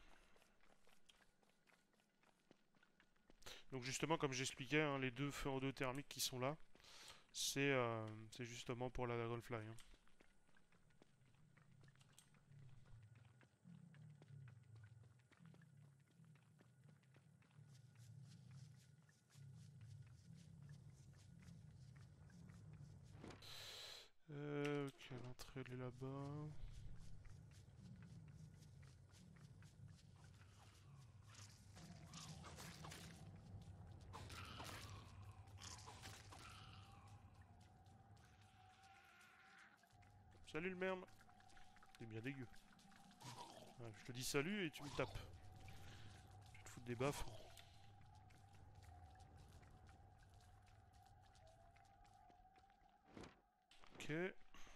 Donc justement, comme j'expliquais, hein, les deux feux d'eau thermiques qui sont là, c'est justement pour la Dragonfly. Hein. Ok, l'entrée elle est là-bas. Salut le merme. C'est bien dégueu. Ouais, je te dis salut et tu me tapes. Je vais te foutre des baffes. Ok.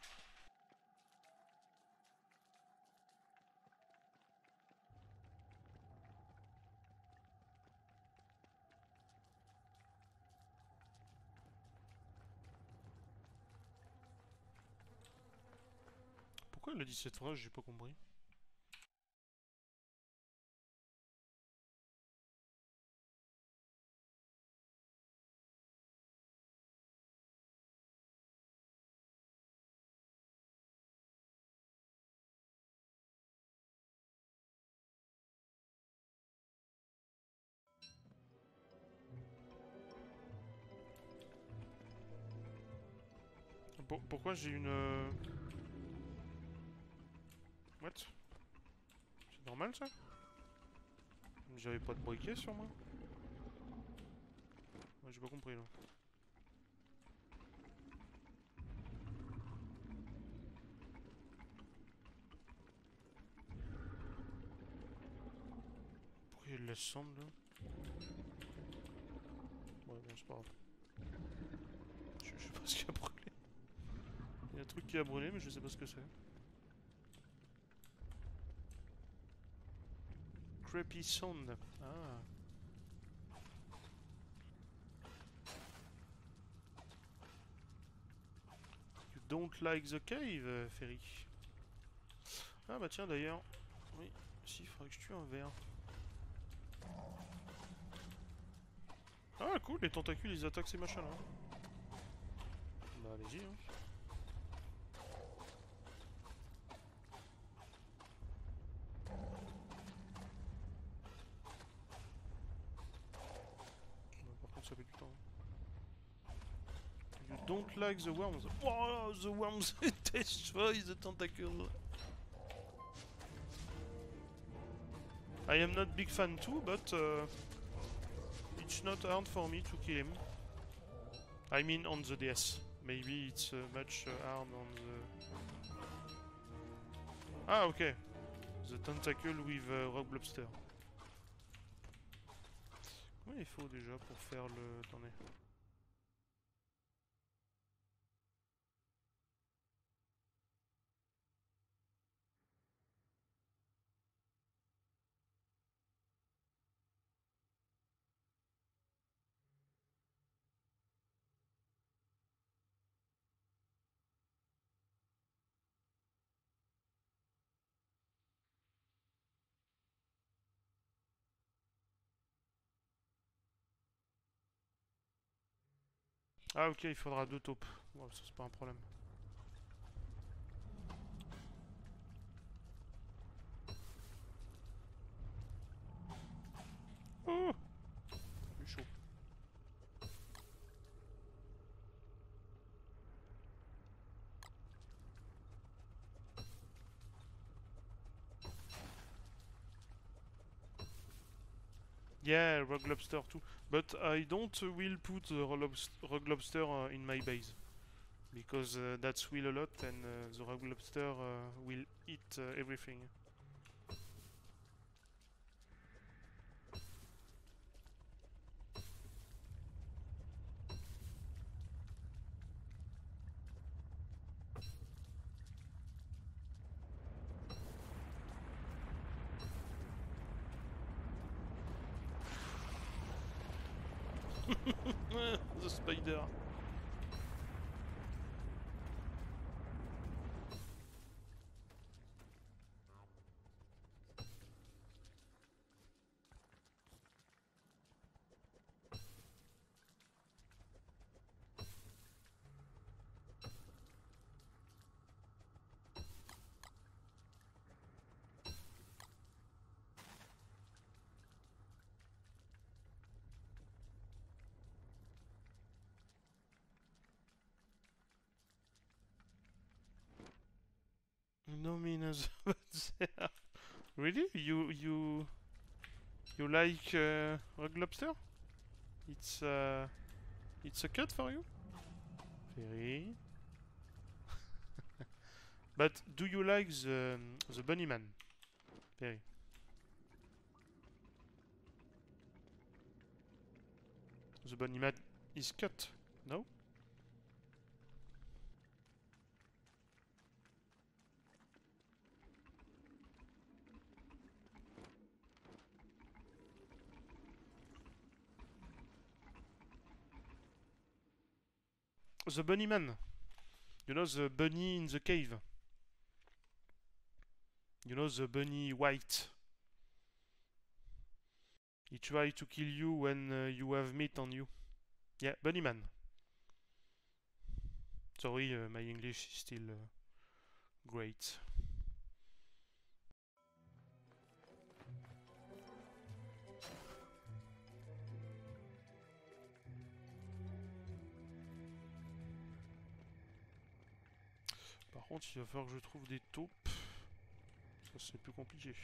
Pourquoi il a dit cette phrase? J'ai pas compris. Pourquoi j'ai une... What? C'est normal ça? J'avais pas de briquet sur moi? Ouais, j'ai pas compris là. Pourquoi il laisse cendre là? Ouais, bon, c'est pas grave. Je sais pas ce qui a brûlé. Il y a un truc qui a brûlé, mais je sais pas ce que c'est. Creepy sound. Ah. You don't like the cave, Ferry. Ah bah tiens d'ailleurs. Oui, si, il faudrait que je tue un ver. Ah cool, les tentacules ils attaquent ces machins là. Bah allez-y hein. Bah, par contre ça fait du temps. You don't like the worms. Oh, the worms destroy the tentacle. I am not big fan too, but it's not hard for me to kill him. I mean on the DS. Maybe it's much hard on the... Ah ok. The tentacle with rock lobster. Combien il faut déjà pour faire le... Attendez. Ah ok, il faudra 2 taupes. Bon, ça c'est pas un problème. Oh, c'est chaud. Yeah, rock lobster too. But I don't will put the rock lobster in my base. Because that's will a lot and the rock lobster will eat everything. The spider. No means there. Really? You like rock lobster? It's a cut for you? Very. But do you like the bunny man? Very. The bunny man is cut. No? The bunny man. You know the bunny in the cave. You know the bunny white. He tried to kill you when you have meat on you. Yeah, bunny man. Sorry, my English is still great. Par contre, il va falloir que je trouve des taupes. Ça, c'est plus compliqué.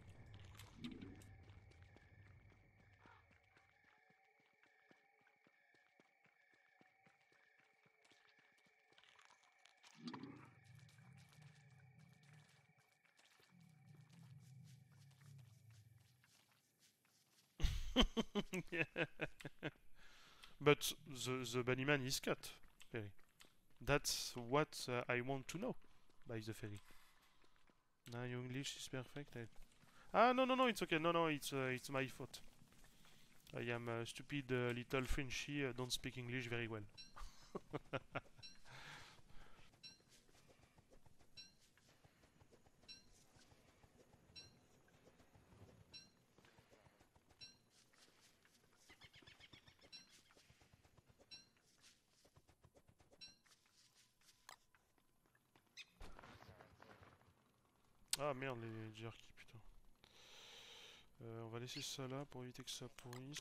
But the bunny man is cut. Very. That's what I want to know by the ferry. Now your English is perfect. Ah no no no, it's okay. No no, it's my fault. I am a stupid little Frenchy. Don't speak English very well. Ah merde les jerky putain. On va laisser ça là pour éviter que ça pourrisse.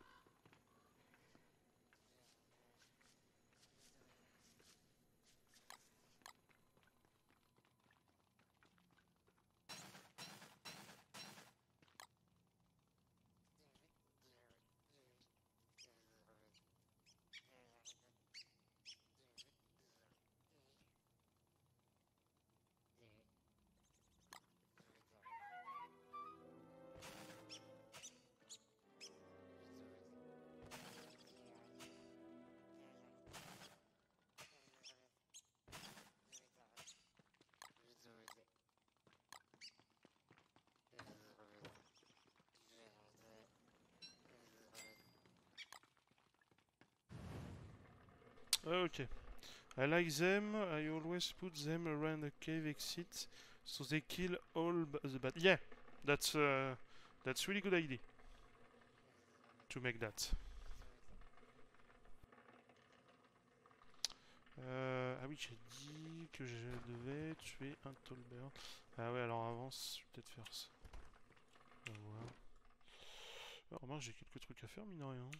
Okay. I like them. I always put them around the cave exit so they kill all the bad. Yeah, that's really good idea to make that. Ah oui, j'ai dit que je devais tuer un Tolbert. Ah ouais, alors avance, je vais peut-être faire ça. On va voir. Alors moi j'ai quelques trucs à faire, mine de rien.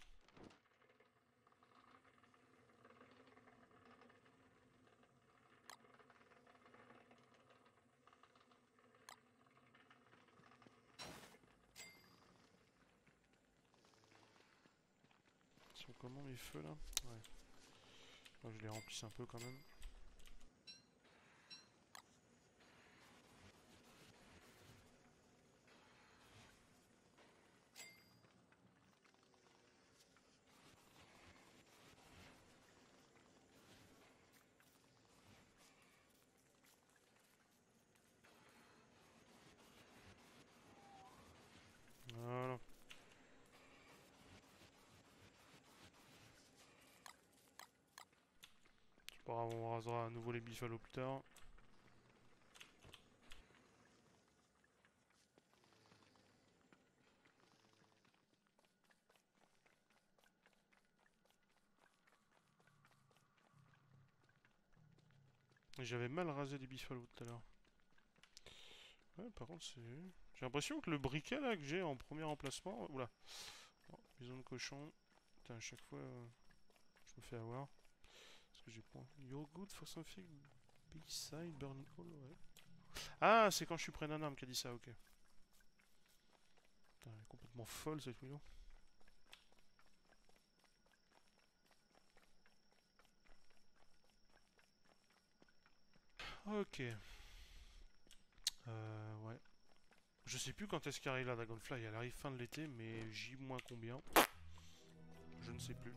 Ils sont comment les feux là? Ouais. Moi, je les remplisse un peu quand même. Voilà. C'est pas grave, on rasera à nouveau les buffalo plus tard. J'avais mal rasé les buffalo tout à l'heure. Ouais, par contre, c'est... J'ai l'impression que le briquet là que j'ai en premier emplacement... Oula. Oh, maison de cochon. Putain, à chaque fois, je me fais avoir. Parce que j'ai pas... You're good for something beside burning hole, ouais. Ah, c'est quand je suis près d'un arme qui a dit ça, ok. Putain, elle est complètement folle cette vidéo. Ok. Ouais. Je sais plus quand est-ce qu'arrive la Dragonfly. Elle arrive fin de l'été, mais J- combien? Je ne sais plus.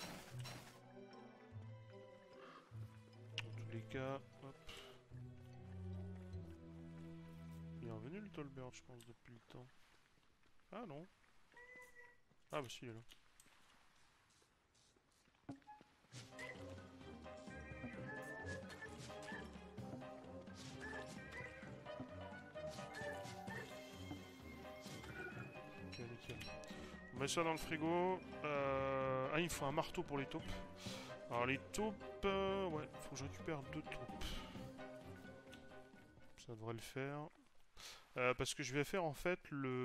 Dans tous les cas, hop. Il est revenu le Tallbird, je pense, depuis le temps. Ah non. Ah bah si, il est là. Ok, nickel. On met ça dans le frigo. Ah, il me faut un marteau pour les taupes. Alors les taupes... ouais, faut que je récupère 2 taupes. Ça devrait le faire. Parce que je vais faire en fait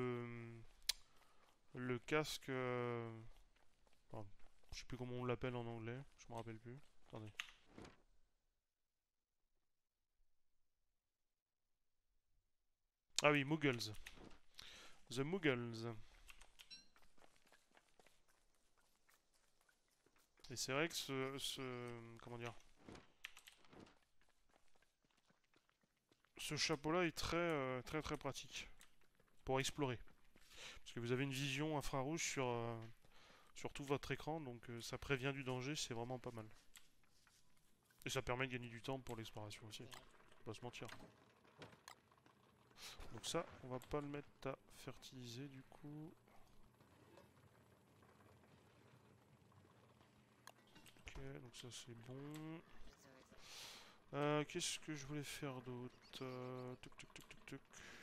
le casque... enfin, je sais plus comment on l'appelle en anglais. Je me rappelle plus. Attendez. Ah oui, Muggles. The Muggles. Et c'est vrai que comment dire, ce chapeau-là est très pratique pour explorer. Parce que vous avez une vision infrarouge sur tout votre écran, donc ça prévient du danger, c'est vraiment pas mal. Et ça permet de gagner du temps pour l'exploration aussi. Faut pas se mentir. Donc ça, on va pas le mettre à fertiliser du coup. Ok, donc ça c'est bon. Qu'est-ce que je voulais faire d'autre? Tuc, tuc, tuc, tuc, tuc.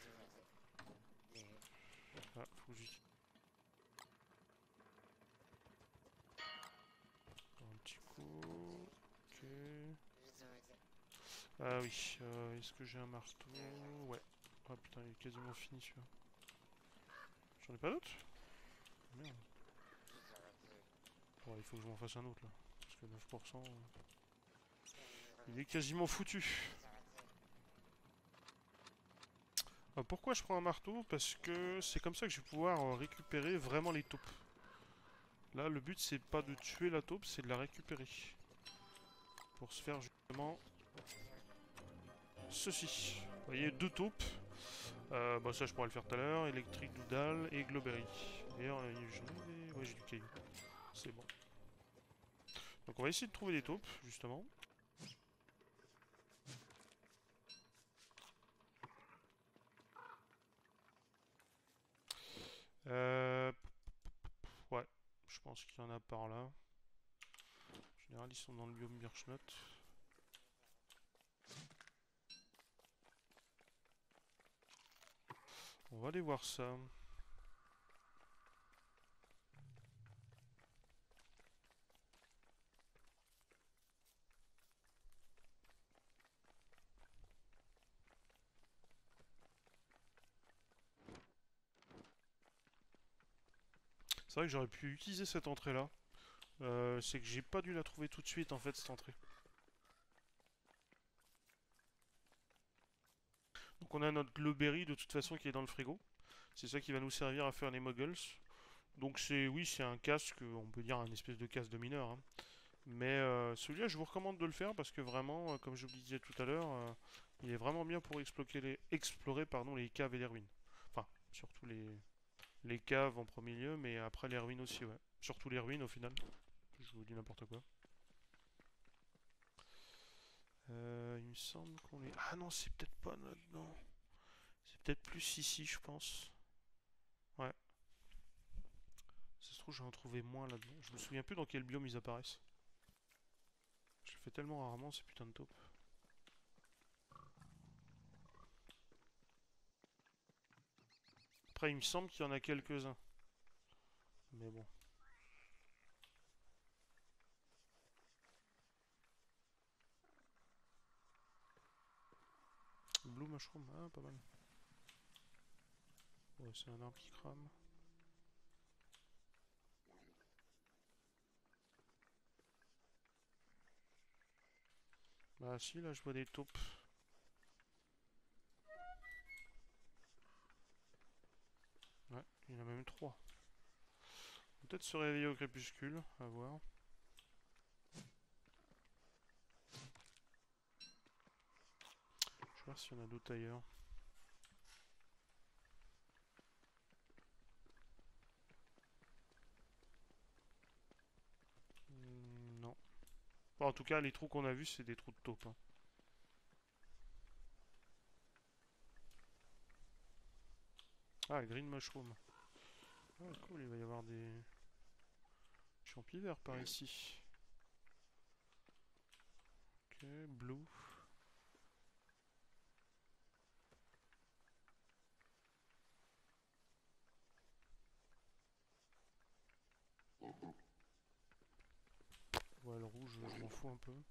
Ah, faut que j'utilise un petit coup. Ok. Ah oui, est-ce que j'ai un marteau? Ouais. Ah putain, il est quasiment fini celui-là. J'en ai pas d'autres? Merde. Bon, il faut que je m'en fasse un autre là. Parce que 9%, il est quasiment foutu. Pourquoi je prends un marteau? Parce que c'est comme ça que je vais pouvoir récupérer vraiment les taupes. Là, le but c'est pas de tuer la taupe, c'est de la récupérer. Pour se faire justement ceci. Vous voyez, 2 taupes. Bah ça je pourrais le faire tout à l'heure. Électrique, Doodle et Glowberry. D'ailleurs, j'en ai des... Ouais, j'ai du caillou. C'est bon. Donc on va essayer de trouver des taupes, justement. Euh... Ouais, je pense qu'il y en a par là. En général, ils sont dans le biome Birchnot. On va aller voir ça. C'est vrai que j'aurais pu utiliser cette entrée-là. C'est que j'ai pas dû la trouver tout de suite, en fait, cette entrée. Donc on a notre Glowberry, de toute façon, qui est dans le frigo. C'est ça qui va nous servir à faire les Muggles. Donc c'est, oui, c'est un casque, on peut dire un espèce de casque de mineur, hein. Mais celui-là, je vous recommande de le faire parce que vraiment, comme je vous le disais tout à l'heure, il est vraiment bien pour explorer pardon, les caves et les ruines. Enfin, surtout les caves en premier lieu, mais après les ruines aussi, ouais. Surtout les ruines au final. Je vous dis n'importe quoi. Il me semble qu'on est... Ah non, c'est peut-être pas là-dedans. C'est peut-être plus ici, je pense. Ouais. Ça se trouve, j'en ai trouvé moins là-dedans. Je me souviens plus dans quel biome ils apparaissent. Je le fais tellement rarement, ces putains de taupes. Après, il me semble qu'il y en a quelques-uns. Mais bon. Blue Mushroom, ah, pas mal. Ouais, c'est un arbre qui crame. Bah si, là je vois des taupes. Ouais, il y en a même 3. Peut-être se réveiller au crépuscule, à voir. Je vais voir s'il y en a d'autres ailleurs. Bon, en tout cas, les trous qu'on a vus, c'est des trous de taupe, hein. Ah, green mushroom. Ah, cool, il va y avoir des champis verts par ici. Ok, blue. Ouais, le rouge, je m'en fous un peu.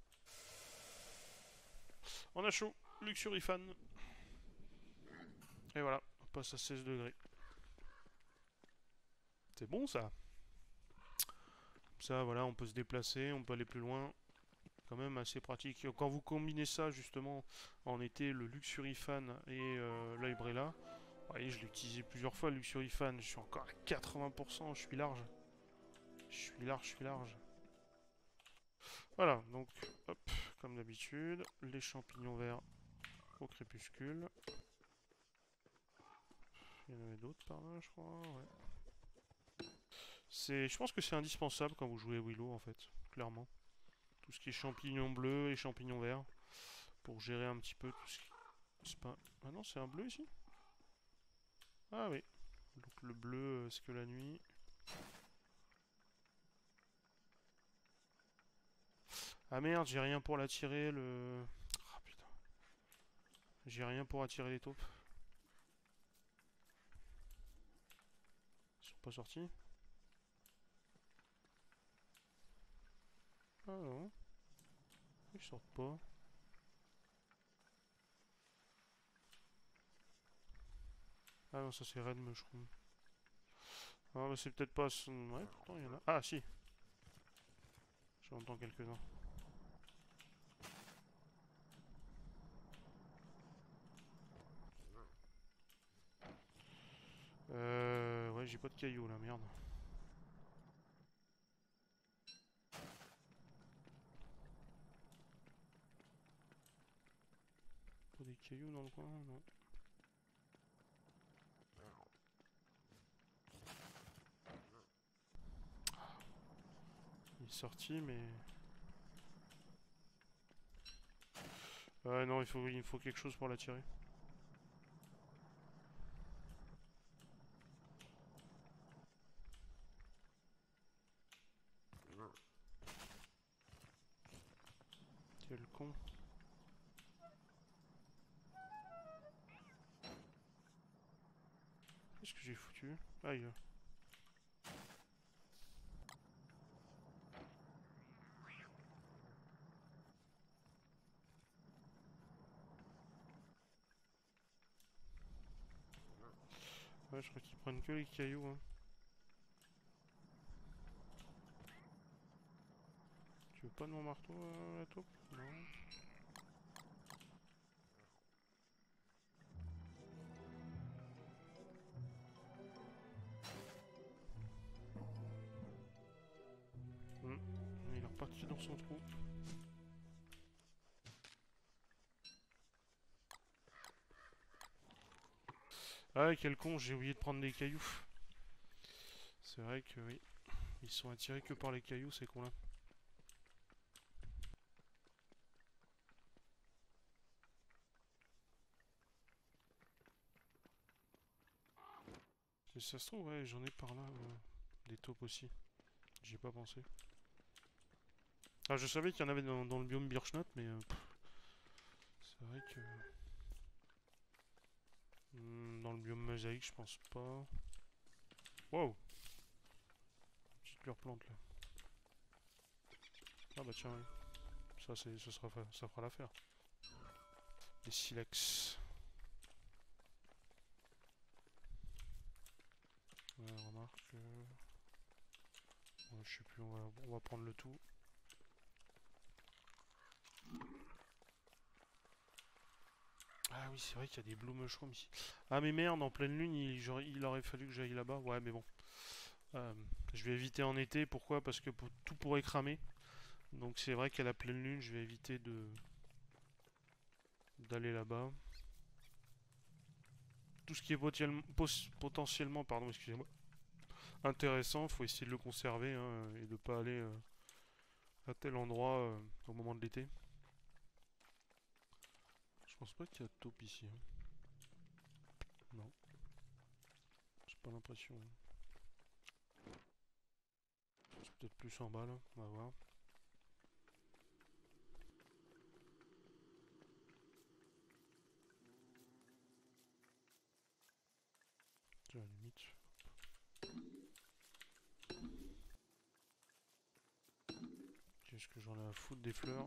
On a chaud, Luxury Fan. Et voilà, on passe à 16 degrés. C'est bon ça. Ça, voilà, on peut se déplacer, on peut aller plus loin. Quand même assez pratique. Quand vous combinez ça justement en été, le Luxury Fan et l'Umbrella, vous voyez, je l'ai utilisé plusieurs fois le Luxury Fan, je suis encore à 80%, je suis large. Je suis large, je suis large. Voilà, donc, hop, comme d'habitude, les champignons verts au crépuscule. Il y en avait d'autres par là, je crois, ouais. Je pense que c'est indispensable quand vous jouez Willow, en fait, clairement. Tout ce qui est champignons bleus et champignons verts, pour gérer un petit peu tout ce qui... C'est pas... Ah non, c'est un bleu ici? Ah oui. Donc le bleu, c'est que la nuit. Ah merde, j'ai rien pour l'attirer, le... Ah putain. J'ai rien pour attirer les taupes. Ils sont pas sortis? Ah non. Ils sortent pas. Ah non, ça c'est Red Mushroom. Ah bah c'est peut-être pas son... Ouais, pourtant il y en a... Ah si. J'entends quelques-uns. Ouais, j'ai pas de cailloux là, merde. Pas des cailloux dans le coin, non. Il est sorti, mais... Ouais, non, il faut quelque chose pour l'attirer. Quel con. Qu'est-ce que j'ai foutu? Aïe. Ouais, je crois qu'ils prennent que les cailloux, hein. Tu veux pas de mon marteau, la taupe? Non. Il est reparti dans son trou. Ah, quel con, j'ai oublié de prendre des cailloux. C'est vrai que oui. Ils sont attirés que par les cailloux, ces cons-là. Mais ça se trouve, ouais, j'en ai par là. Des taupes aussi. J'y ai pas pensé. Ah, je savais qu'il y en avait dans le biome Birchnote, mais... c'est vrai que... dans le biome mosaïque, je pense pas. Wow! Petite pleure plante là. Ah bah tiens, oui. Ça fera l'affaire. Des silex. Ouais, remarque. Ouais, je sais plus, on va prendre le tout. Ah oui, c'est vrai qu'il y a des blue mushrooms ici. Ah mais merde, en pleine lune, il aurait fallu que j'aille là-bas. Ouais, mais bon. Je vais éviter en été. Pourquoi? Parce que tout pourrait cramer. Donc c'est vrai qu'à la pleine lune, je vais éviter d'aller là-bas. Tout ce qui est potentiellement, pardon, excusez-moi, intéressant, faut essayer de le conserver, hein, et de pas aller à tel endroit au moment de l'été. Je pense pas qu'il y a de taupe ici, hein. Non, j'ai pas l'impression. C'est peut-être plus en bas là, on va voir. Tiens, à la limite. Qu'est-ce que j'en ai à foutre des fleurs?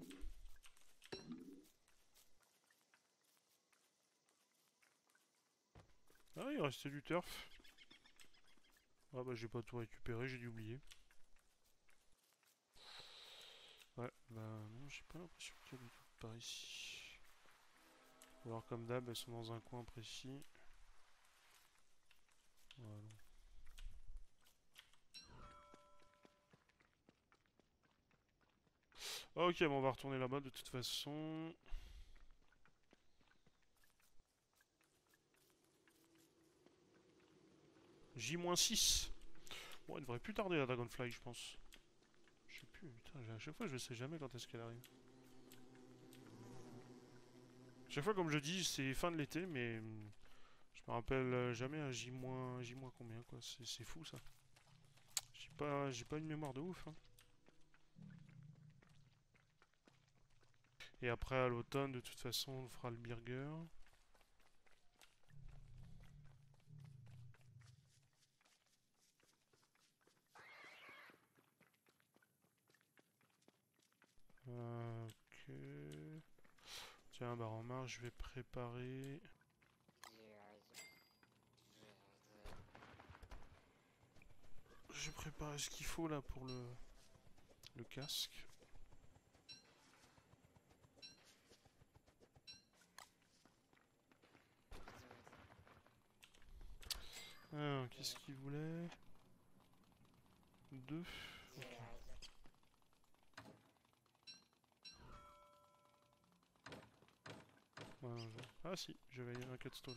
Ah, il restait du turf. Ah bah j'ai pas tout récupéré, j'ai dû oublier. Ouais, bah non, j'ai pas l'impression qu'il y a du tout par ici. Ou alors comme d'hab, elles sont dans un coin précis. Voilà. Ok, bon, on va retourner là-bas de toute façon. J-6. Bon, elle devrait plus tarder la Dragonfly, je pense. Je sais plus, putain, à chaque fois je sais jamais quand est-ce qu'elle arrive. Chaque fois, comme je dis, c'est fin de l'été, mais je me rappelle jamais à J-, J- combien, quoi. C'est fou ça. J'ai pas une mémoire de ouf, hein. Et après, à l'automne, de toute façon, on fera le burger. Ok. Tiens, bah en marche, je vais préparer. Je vais préparer ce qu'il faut là pour le casque. Alors, qu'est-ce qu'il voulait? Deux. Ok. Ah si, j'avais un cutstone.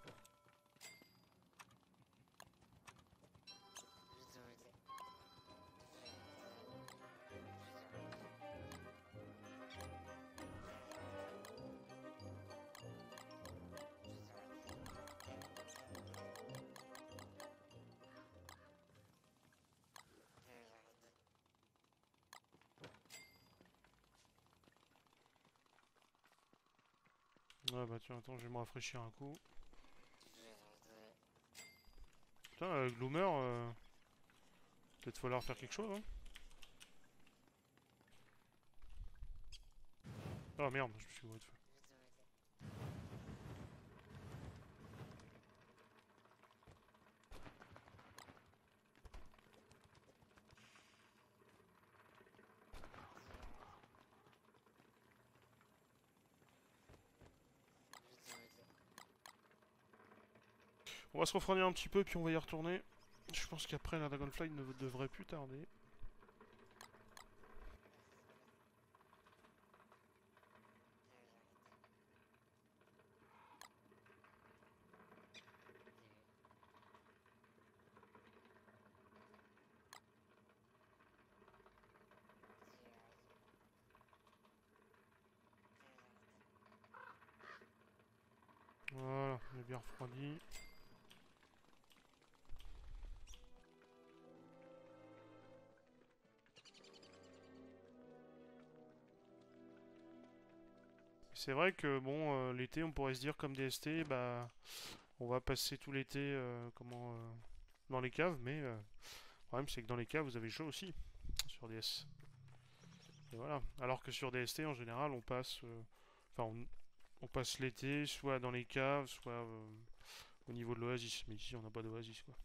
Ah bah tiens, attends, je vais me rafraîchir un coup. Putain, Gloomer, peut-être falloir faire quelque chose, hein. Ah merde, je me suis gouré de feu. On va se refroidir un petit peu, puis on va y retourner. Je pense qu'après, la Dragonfly ne devrait plus tarder. Voilà, on est bien refroidi. C'est vrai que bon, l'été, on pourrait se dire comme DST, bah, on va passer tout l'été, dans les caves, mais le problème c'est que dans les caves, vous avez chaud aussi sur DS. Et voilà. Alors que sur DST, en général, enfin, on passe l'été soit dans les caves, soit au niveau de l'oasis. Mais ici, on n'a pas d'oasis, quoi.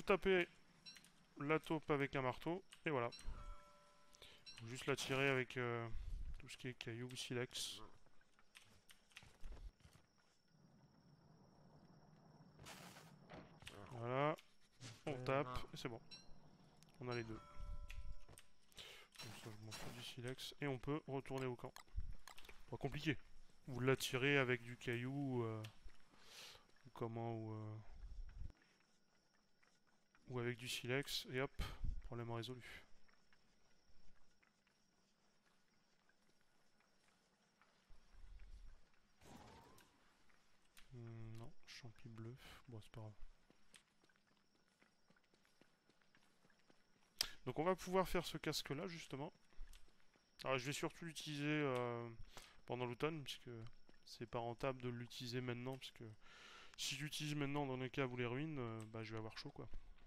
vous tapez la taupe avec un marteau, et voilà. Faut juste la tirer avec tout ce qui est cailloux ou silex. Voilà. On tape, et c'est bon. On a les deux. Comme ça, je m'en fous du silex. Et on peut retourner au camp. Pas compliqué. Vous l'attirez avec du caillou, ou comment, ou avec du silex, et hop, problème résolu. Non, champi bleu. Bon, c'est pas grave. Donc on va pouvoir faire ce casque-là, justement. Alors je vais surtout l'utiliser pendant l'automne, puisque c'est pas rentable de l'utiliser maintenant, puisque si j'utilise maintenant dans les caves ou les ruines, bah je vais avoir chaud, quoi.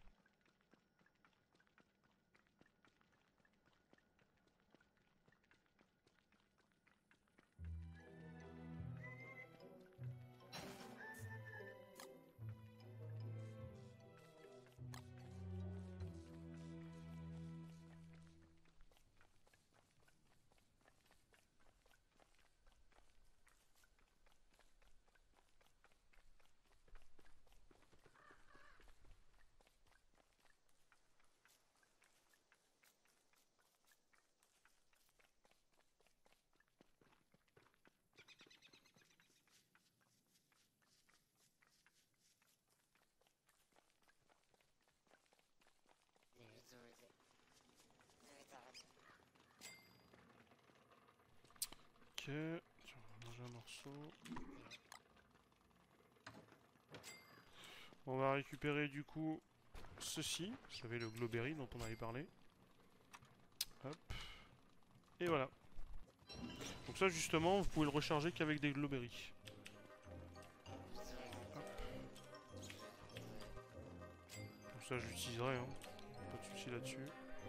Ok, tiens, on va manger un morceau. On va récupérer du coup ceci, vous savez le glowberry dont on avait parlé. Hop. Et voilà. Donc ça justement, vous pouvez le recharger qu'avec des glowberries. Donc ça j'utiliserai, hein. Pas de soucis là-dessus.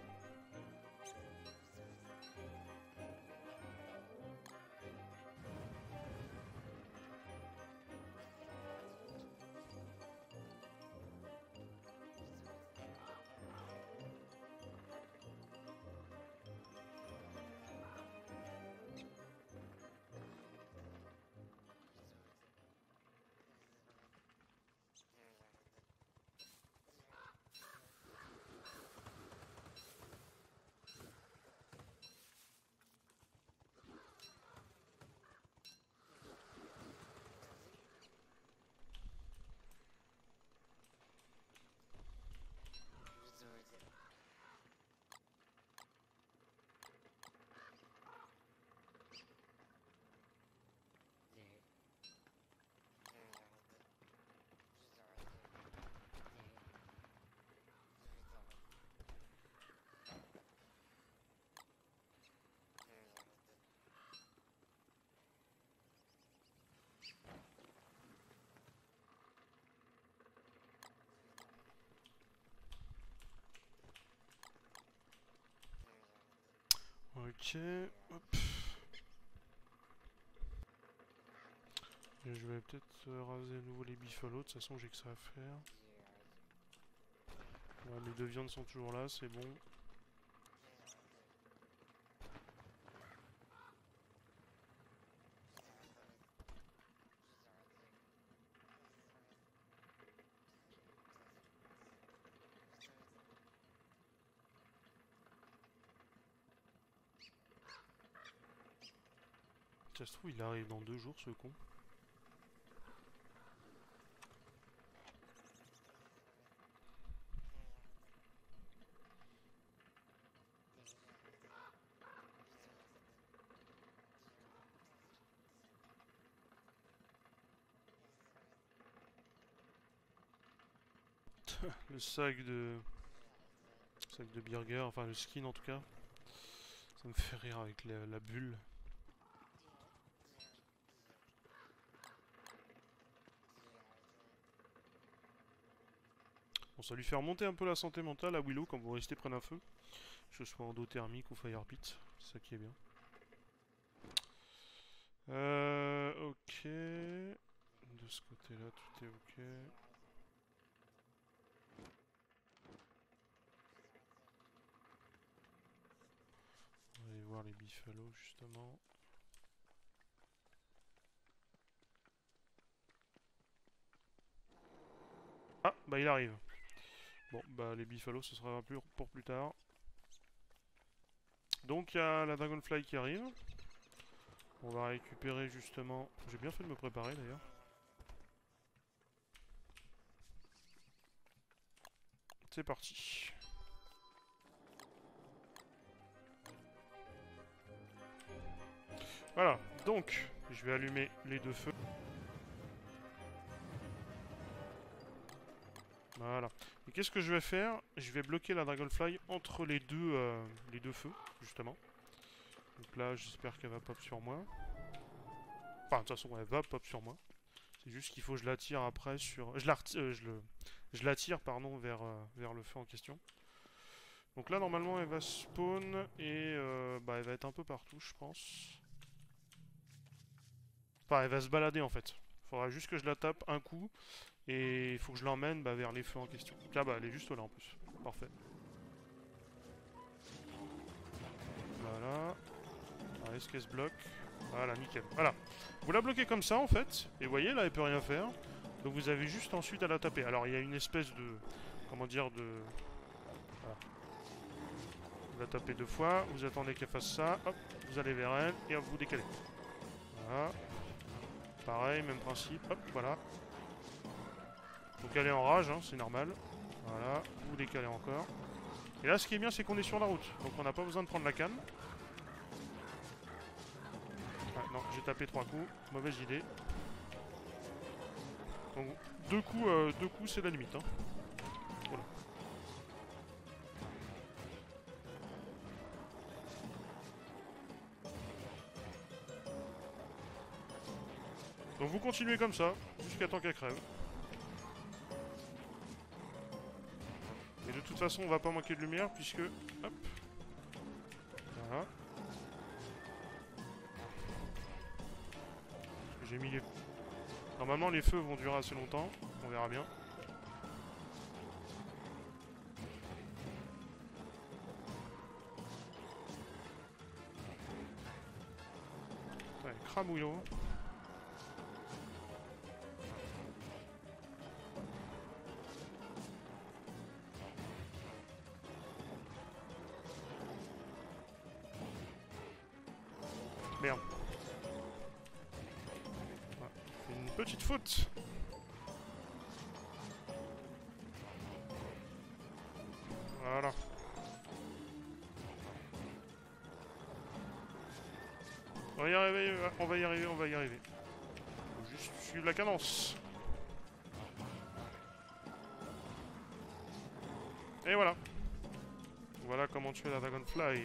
Ok, hop. Et je vais peut-être raser à nouveau les buffalo, de toute façon j'ai que ça à faire. Bon, mes deux viandes sont toujours là, c'est bon. Ça se trouve il arrive dans 2 jours ce con. Le sac de... Sac de burger, enfin le skin en tout cas. Ça me fait rire avec la bulle. Bon, ça lui fait remonter un peu la santé mentale à Willow quand vous restez près d'un feu. Que ce soit endothermique ou fire pit. C'est ça qui est bien. Ok. De ce côté-là, tout est ok. les biffalos justement. Ah, bah il arrive. Bon, bah les biffalos ce sera plus pour plus tard. Donc il y a la Dragonfly qui arrive. On va récupérer justement... J'ai bien fait de me préparer d'ailleurs. C'est parti. Voilà, donc je vais allumer les deux feux. Voilà. Et qu'est-ce que je vais faire? Je vais bloquer la Dragonfly entre les deux feux, justement. Donc là, j'espère qu'elle va pop sur moi. Enfin, de toute façon, elle va pop sur moi. C'est juste qu'il faut que je l'attire après sur... Je l'attire, pardon, vers le feu en question. Donc là, normalement, elle va spawn et bah, elle va être un peu partout, je pense. Enfin, elle va se balader, en fait. Il faudra juste que je la tape un coup et il faut que je l'emmène bah, vers les feux en question. Donc là, bah, elle est juste là, en plus. Parfait. Voilà. Alors, est-ce qu'elle se bloque? Voilà, nickel. Voilà. Vous la bloquez comme ça, en fait. Et vous voyez, là, elle peut rien faire. Donc vous avez juste ensuite à la taper. Alors, il y a une espèce de... Comment dire, de... Voilà. Vous la tapez deux fois. Vous attendez qu'elle fasse ça. Hop, vous allez vers elle. Et hop, vous décalez. Voilà. Pareil, même principe. Hop, voilà. Donc elle est en rage, hein, c'est normal. Voilà. Vous décalez encore. Et là, ce qui est bien, c'est qu'on est sur la route. Donc on n'a pas besoin de prendre la canne. Ah, non, j'ai tapé trois coups. Mauvaise idée. Donc deux coups c'est la limite. Hein. Voilà. Donc vous continuez comme ça, jusqu'à temps qu'elle crève. Et de toute façon, on va pas manquer de lumière, puisque... Hop. Voilà. J'ai mis les... Normalement, les feux vont durer assez longtemps. On verra bien. Ouais, cramouillot. Merde. Ouais. Une petite faute. Voilà. On va y arriver, on va y arriver, on va y arriver. Faut juste suivre la cadence. Et voilà. Voilà comment tuer la Dragonfly.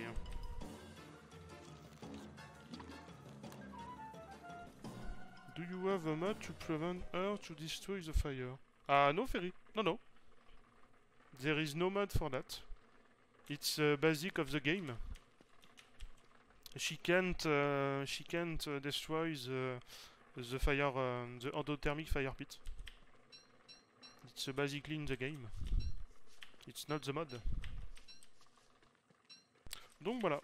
Do you have a mod to prevent her to destroy the fire? Ah, no, Ferry. No, no. There is no mod for that. It's basic of the game. She can't destroy the fire, the endothermic fire pit. It's basically in the game. It's not the mod. Donc voilà.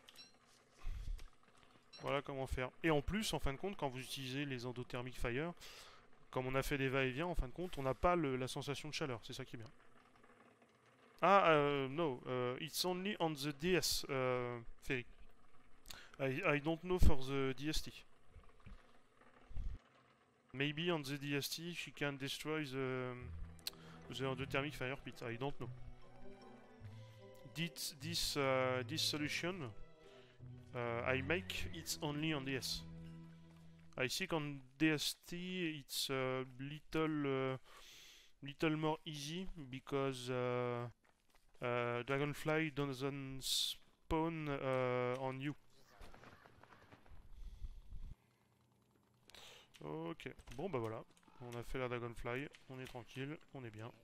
Voilà comment faire. Et en plus, en fin de compte, quand vous utilisez les endothermic fire, comme on a fait des va-et-vient, en fin de compte, on n'a pas la sensation de chaleur. C'est ça qui est bien. Ah, no. It's only on the DS, Ferry. I don't know for the DST. Maybe on the DST she can destroy the endothermic fire pit. I don't know. This solution I make it's only on DS. I think on DST it's a little more easy because Dragonfly doesn't spawn on you. Ok, bon bah voilà, on a fait la Dragonfly, on est tranquille, on est bien.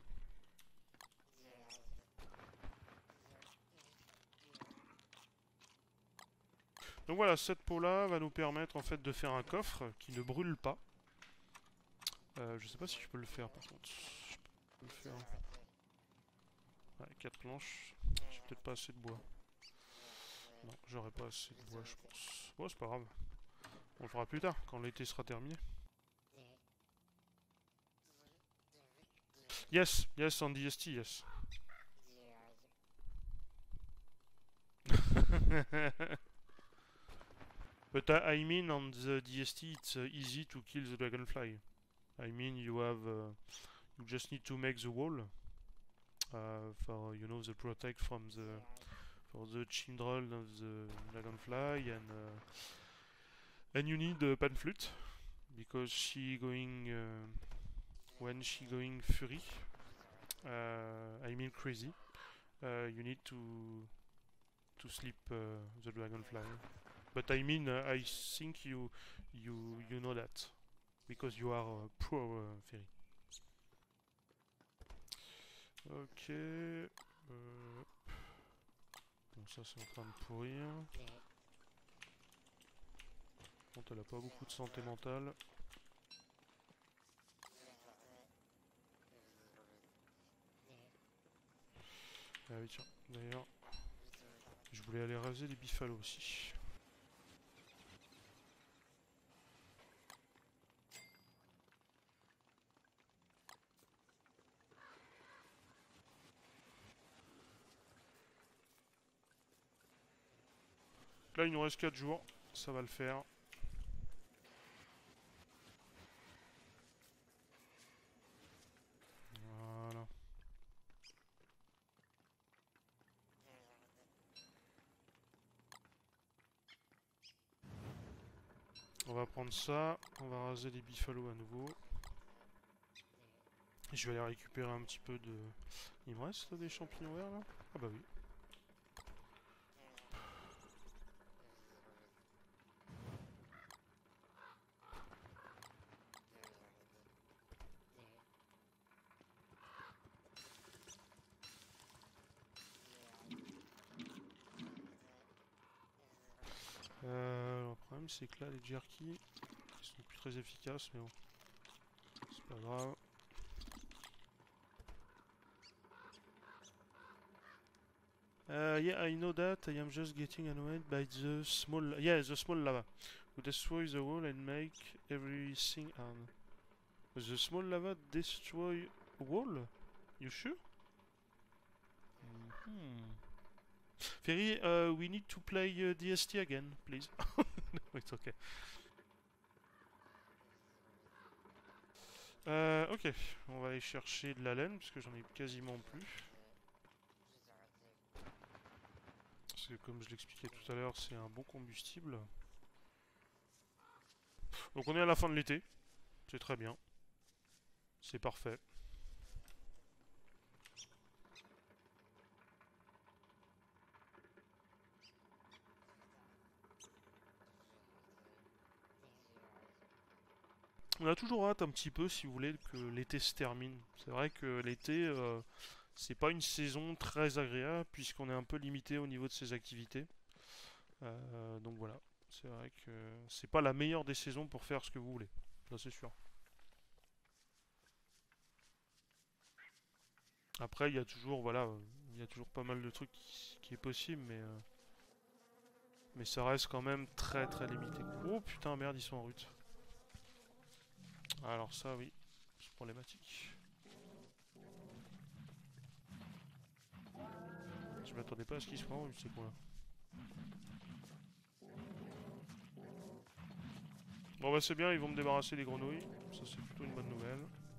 Donc voilà, cette peau-là va nous permettre en fait de faire un coffre qui ne brûle pas. Je sais pas si je peux le faire par contre. Je peux le faire. Ouais, 4 planches. J'ai peut-être pas assez de bois. Non, j'aurai pas assez de bois, je pense. Bon, c'est pas grave. On le fera plus tard, quand l'été sera terminé. Yes, yes, on DST, yes. But I mean on the DST it's easy to kill the dragonfly. I mean you just need to make the wall for the protect from the for the children of the dragonfly and you need a pan flute because she going when she going fury. I mean crazy. You need to sleep the dragonfly. But I mean, I think you know that because you are pro fairy. Ok. Bon, ça c'est en train de pourrir. Bon, elle a pas beaucoup de santé mentale. Ah oui, tiens. D'ailleurs, je voulais aller raser les biffalos aussi. Là, il nous reste 4 jours. Ça va le faire. Voilà. On va prendre ça. On va raser les biffalos à nouveau. Je vais aller récupérer un petit peu de... Il me reste des champignons verts là? Ah bah oui. Le problème c'est que là les jerky ils sont plus très efficaces mais bon. C'est pas grave. Yeah, I know that. I am just getting annoyed by the small... Yeah, the small lava. Who destroy the wall and make everything hard. The small lava destroy wall? You sure? Ferry, we need to play DST again, please. No, it's okay. Ok, on va aller chercher de la laine parce que j'en ai quasiment plus. Parce que comme je l'expliquais tout à l'heure, c'est un bon combustible. Donc on est à la fin de l'été. C'est très bien. C'est parfait. On a toujours hâte un petit peu, si vous voulez, que l'été se termine. C'est vrai que l'été, c'est pas une saison très agréable puisqu'on est un peu limité au niveau de ses activités. Donc voilà, c'est vrai que c'est pas la meilleure des saisons pour faire ce que vous voulez. Ça c'est sûr. Après, il y a toujours, voilà, il y a toujours pas mal de trucs qui est possible, mais ça reste quand même très très limité. Oh putain, merde, ils sont en route. Alors ça, oui, c'est problématique. Je m'attendais pas à ce qu'ils soient en route, ces cons-là. Bon bah c'est bien, ils vont me débarrasser des grenouilles. Ça c'est plutôt une bonne nouvelle.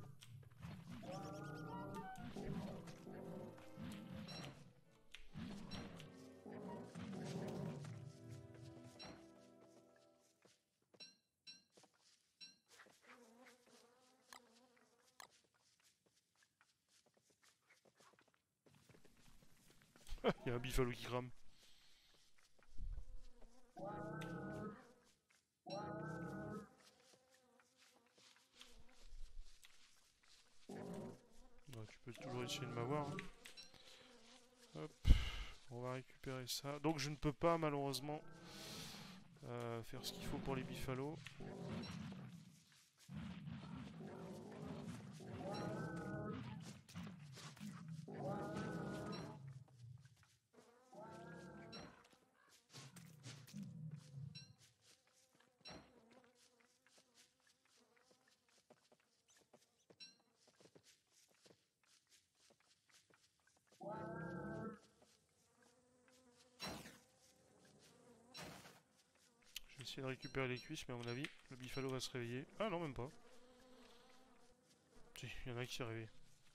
Il y a un buffalo qui crame. Ouais, tu peux toujours essayer de m'avoir. Hein. Hop, on va récupérer ça. Donc je ne peux pas malheureusement faire ce qu'il faut pour les biffalos. essayer de récupérer les cuisses, mais à mon avis, le Buffalo va se réveiller. Ah non, même pas. Si, il y en a un qui s'est réveillé.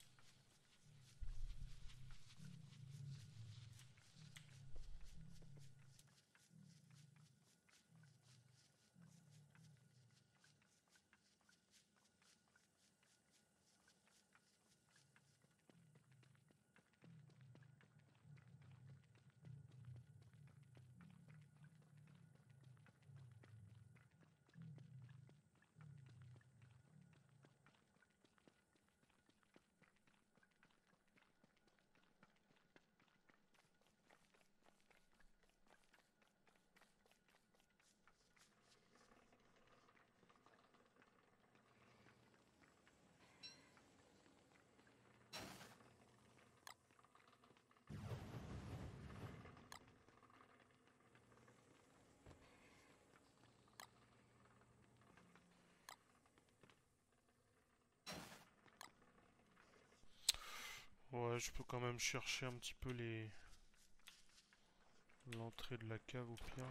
Ouais, je peux quand même chercher un petit peu les... l'entrée de la cave au pire.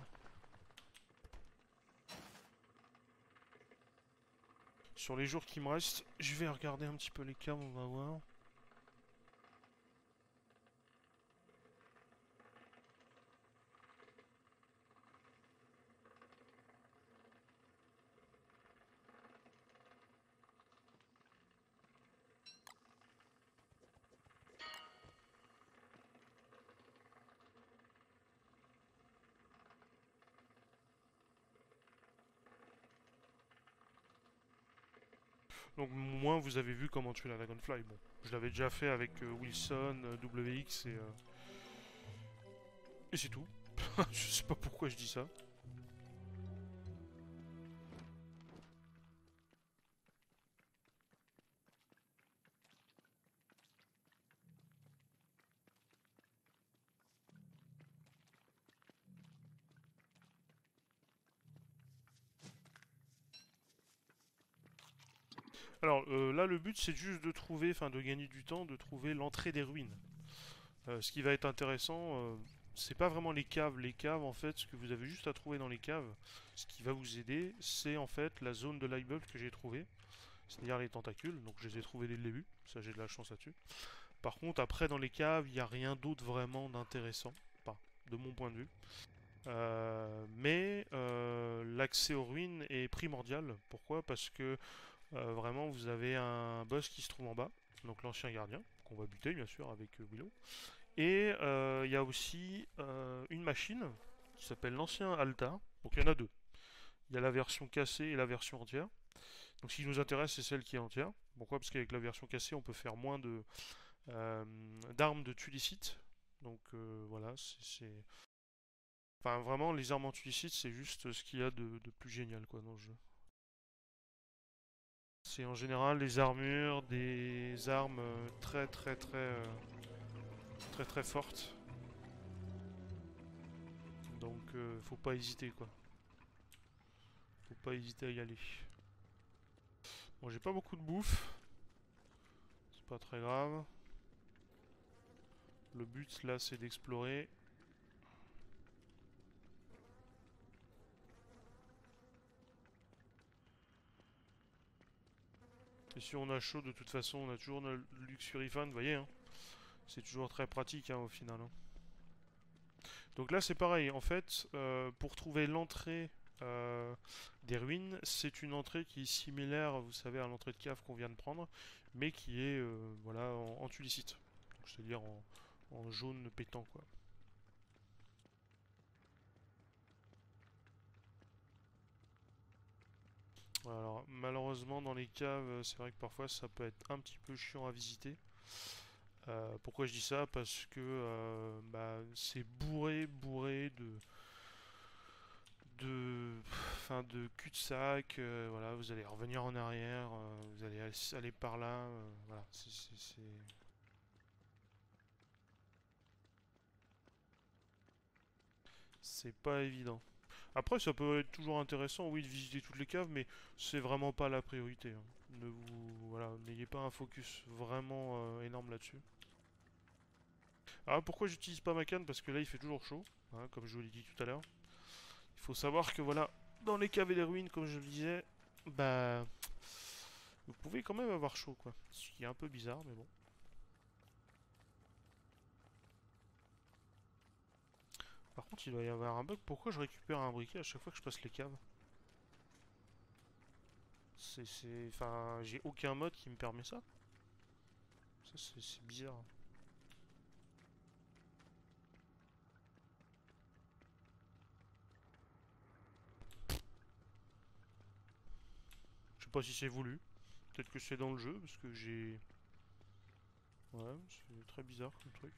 Sur les jours qui me restent, je vais regarder un petit peu les caves, on va voir. Donc moi, vous avez vu comment tuer la Dragonfly. Bon, je l'avais déjà fait avec Wilson, WX et c'est tout. Je sais pas pourquoi je dis ça. Alors là, le but c'est juste de trouver, enfin de gagner du temps, de trouver l'entrée des ruines. Ce qui va être intéressant, c'est pas vraiment les caves. Les caves, en fait, ce que vous avez juste à trouver dans les caves, ce qui va vous aider, c'est en fait la zone de lightbulb que j'ai trouvée, c'est-à-dire les tentacules. Donc je les ai trouvés dès le début, ça j'ai de la chance là-dessus. Par contre, après dans les caves, il n'y a rien d'autre vraiment d'intéressant, pas de mon point de vue. Mais l'accès aux ruines est primordial. Pourquoi? Parce que vraiment vous avez un boss qui se trouve en bas, donc l'ancien gardien, qu'on va buter bien sûr avec Willow. Et il y a aussi une machine qui s'appelle l'ancien altar. Donc il y en a deux. Il y a la version cassée et la version entière. Donc ce qui nous intéresse, c'est celle qui est entière. Pourquoi? Parce qu'avec la version cassée, on peut faire moins de d'armes de tulicite. Donc voilà, c'est... Enfin vraiment, les armes en tulicite, c'est juste ce qu'il y a de plus génial quoi dans le jeu. C'est en général les armures, des armes très très fortes. Donc faut pas hésiter quoi. Faut pas hésiter à y aller. Bon, j'ai pas beaucoup de bouffe. C'est pas très grave. Le but là, c'est d'explorer. Et si on a chaud, de toute façon, on a toujours le Luxurifan, vous voyez, hein. C'est toujours très pratique hein, au final, hein. Donc là, c'est pareil. En fait, pour trouver l'entrée des ruines, c'est une entrée qui est similaire, vous savez, à l'entrée de cave qu'on vient de prendre, mais qui est voilà, en tulicite. C'est-à-dire en jaune pétant, quoi. Alors, malheureusement, dans les caves, c'est vrai que parfois ça peut être un petit peu chiant à visiter. Pourquoi je dis ça? Parce que bah, c'est bourré enfin, de cul-de-sac. Voilà, vous allez revenir en arrière, vous allez aller par là. Voilà, c'est pas évident. Après, ça peut être toujours intéressant, oui, de visiter toutes les caves, mais c'est vraiment pas la priorité, hein. Ne vous, voilà, n'ayez pas un focus vraiment énorme là-dessus. Alors pourquoi j'utilise pas ma canne? Parce que là il fait toujours chaud, hein, comme je vous l'ai dit tout à l'heure. Il faut savoir que voilà, dans les caves et les ruines, comme je le disais, bah, vous pouvez quand même avoir chaud, quoi. Ce qui est un peu bizarre, mais bon. Par contre, il doit y avoir un bug. Pourquoi je récupère un briquet à chaque fois que je passe les caves? Enfin, j'ai aucun mode qui me permet ça. Ça, c'est bizarre. Je sais pas si c'est voulu. Peut-être que c'est dans le jeu, parce que j'ai... Ouais, c'est très bizarre comme truc.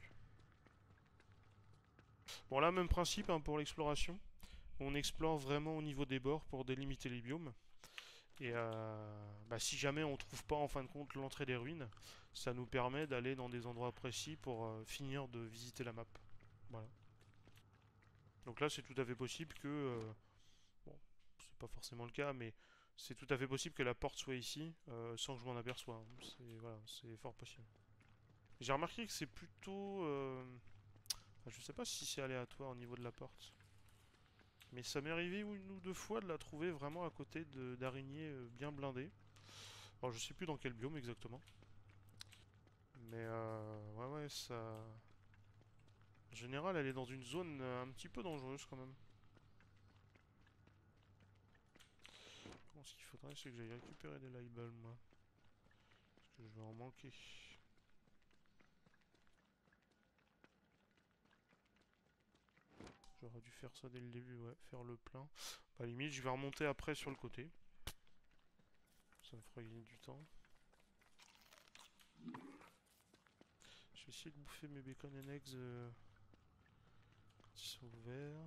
Bon, là, même principe hein, pour l'exploration. On explore vraiment au niveau des bords pour délimiter les biomes. Et bah, si jamais on trouve pas en fin de compte l'entrée des ruines, ça nous permet d'aller dans des endroits précis pour finir de visiter la map. Voilà. Donc là, c'est tout à fait possible que... bon, c'est pas forcément le cas, mais c'est tout à fait possible que la porte soit ici sans que je m'en aperçoive. Hein. C'est voilà, c'est fort possible. J'ai remarqué que c'est plutôt... enfin, je sais pas si c'est aléatoire au niveau de la porte. Mais ça m'est arrivé une ou deux fois de la trouver vraiment à côté d'araignées bien blindées. Alors je sais plus dans quel biome exactement. Mais ouais ouais ça... En général elle est dans une zone un petit peu dangereuse quand même. Bon, ce qu'il faudrait c'est que j'aille récupérer des light bulbs moi. Parce que je vais en manquer. J'aurais dû faire ça dès le début, ouais, faire le plein. Bah limite je vais remonter après sur le côté. Ça me fera gagner du temps. Je vais essayer de bouffer mes bacon and eggs quand ils sont ouverts.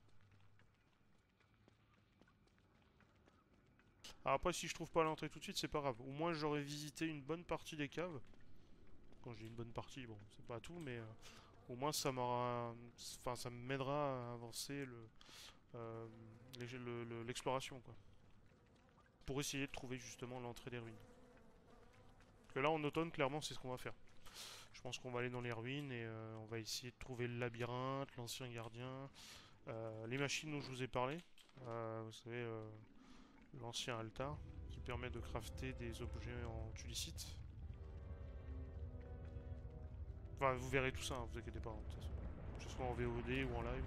Alors après, si je trouve pas l'entrée tout de suite, c'est pas grave. Au moins, j'aurais visité une bonne partie des caves. Quand je dis une bonne partie, bon, c'est pas tout, mais au moins ça m'aura, enfin, ça m'aidera à avancer euh, l'exploration, quoi. Pour essayer de trouver justement l'entrée des ruines. Parce que là, en automne, clairement, c'est ce qu'on va faire. Je pense qu'on va aller dans les ruines et on va essayer de trouver le labyrinthe, l'ancien gardien, les machines dont je vous ai parlé. Vous savez, l'ancien altar qui permet de crafter des objets en tulicite. Enfin, vous verrez tout ça, hein, vous inquiétez pas, hein, de toute façon. Que ce soit en VOD ou en live.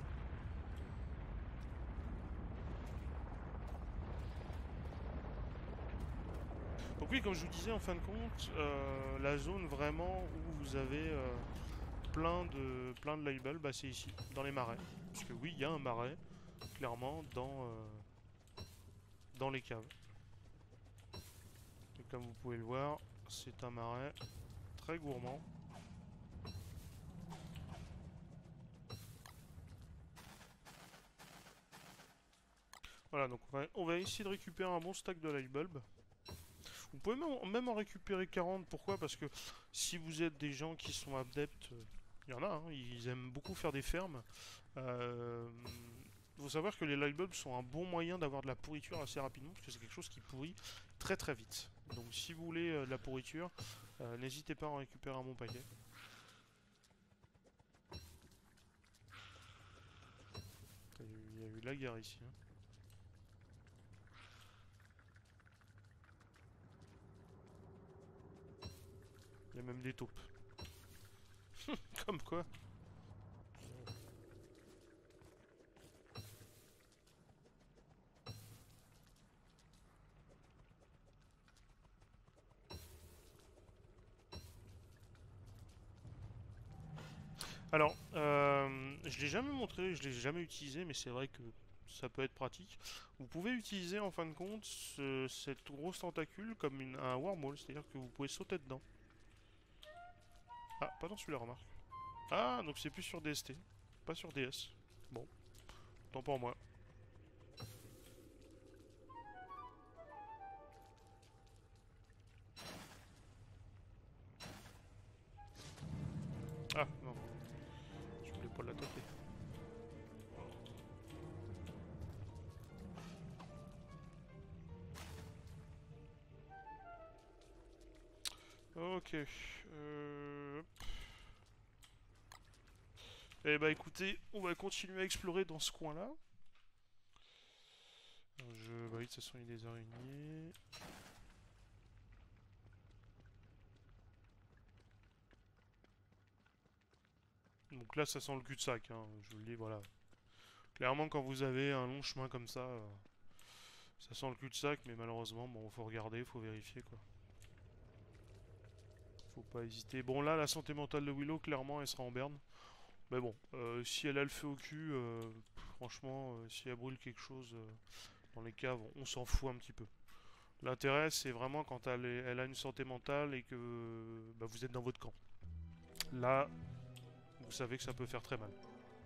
Donc oui, comme je vous disais, en fin de compte, la zone vraiment où vous avez plein de labels, bah, c'est ici, dans les marais. Parce que oui, il y a un marais, clairement, dans les caves. Et comme vous pouvez le voir, c'est un marais très gourmand. Voilà, donc on va essayer de récupérer un bon stack de light bulb. Vous pouvez même en récupérer 40. Pourquoi? Parce que si vous êtes des gens qui sont adeptes, il y en a, hein, ils aiment beaucoup faire des fermes. Faut savoir que les light bulbs sont un bon moyen d'avoir de la pourriture assez rapidement, parce que c'est quelque chose qui pourrit très très vite. Donc si vous voulez de la pourriture, n'hésitez pas à en récupérer un bon paquet. Il y a eu la guerre ici. Hein. Il y a même des taupes. Comme quoi. Alors, je l'ai jamais montré, je l'ai jamais utilisé, mais c'est vrai que ça peut être pratique. Vous pouvez utiliser en fin de compte cette grosse tentacule comme un wormhole, c'est-à-dire que vous pouvez sauter dedans. Ah, pas dans celui-là, remarque. Ah, donc c'est plus sur DST, pas sur DS. Bon, tant pour moi. Ah, non, je voulais pas l'attaquer. Ok. Eh bah écoutez, on va continuer à explorer dans ce coin-là. ce sont des araignées. Donc là, ça sent le cul-de-sac, hein, je vous le dis, voilà. Clairement, quand vous avez un long chemin comme ça sent le cul-de-sac, mais malheureusement, bon, faut regarder, faut vérifier, quoi. Faut pas hésiter. Bon, là, la santé mentale de Willow, clairement, elle sera en berne. Mais bon, si elle a le feu au cul, franchement, si elle brûle quelque chose dans les caves, on s'en fout un petit peu. L'intérêt, c'est vraiment quand elle a une santé mentale et que bah, vous êtes dans votre camp. Là, vous savez que ça peut faire très mal.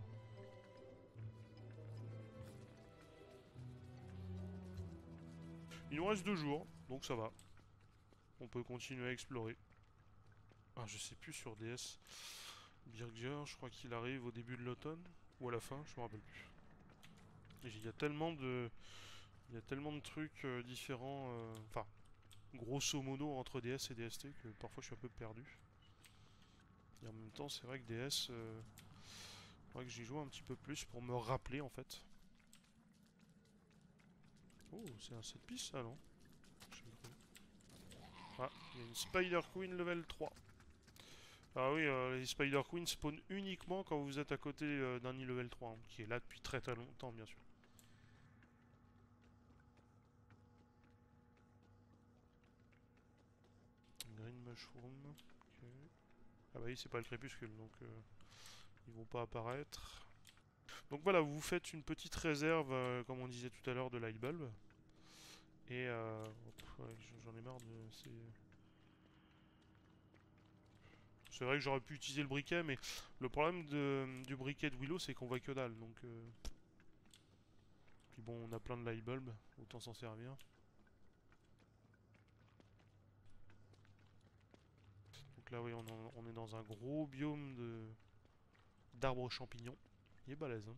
Il nous reste 2 jours, donc ça va. On peut continuer à explorer. Ah, je sais plus sur DS. Birger, je crois qu'il arrive au début de l'automne ou à la fin, je me rappelle plus. Il y a tellement de, il y a tellement de trucs différents, enfin, grosso modo entre DS et DST que parfois je suis un peu perdu. Et en même temps, c'est vrai que DS, faudrait que j'y joue un petit peu plus pour me rappeler en fait. Oh, c'est un set piece ça, non? Ah, il y a une Spider Queen level 3. Ah oui, les Spider Queen spawnent uniquement quand vous êtes à côté d'un nid level 3, hein, qui est là depuis très très longtemps, bien sûr. Green Mushroom. Ok. Ah bah oui, c'est pas le crépuscule, donc ils vont pas apparaître. Donc voilà, vous faites une petite réserve, comme on disait tout à l'heure, de light bulb. Et ouais, j'en ai marre de ces... C'est vrai que j'aurais pu utiliser le briquet, mais le problème du briquet de Willow, c'est qu'on voit que dalle. Donc, puis bon, on a plein de light bulbs, autant s'en servir. Donc là, oui, on est dans un gros biome d'arbres champignons. Il est balèze, hein.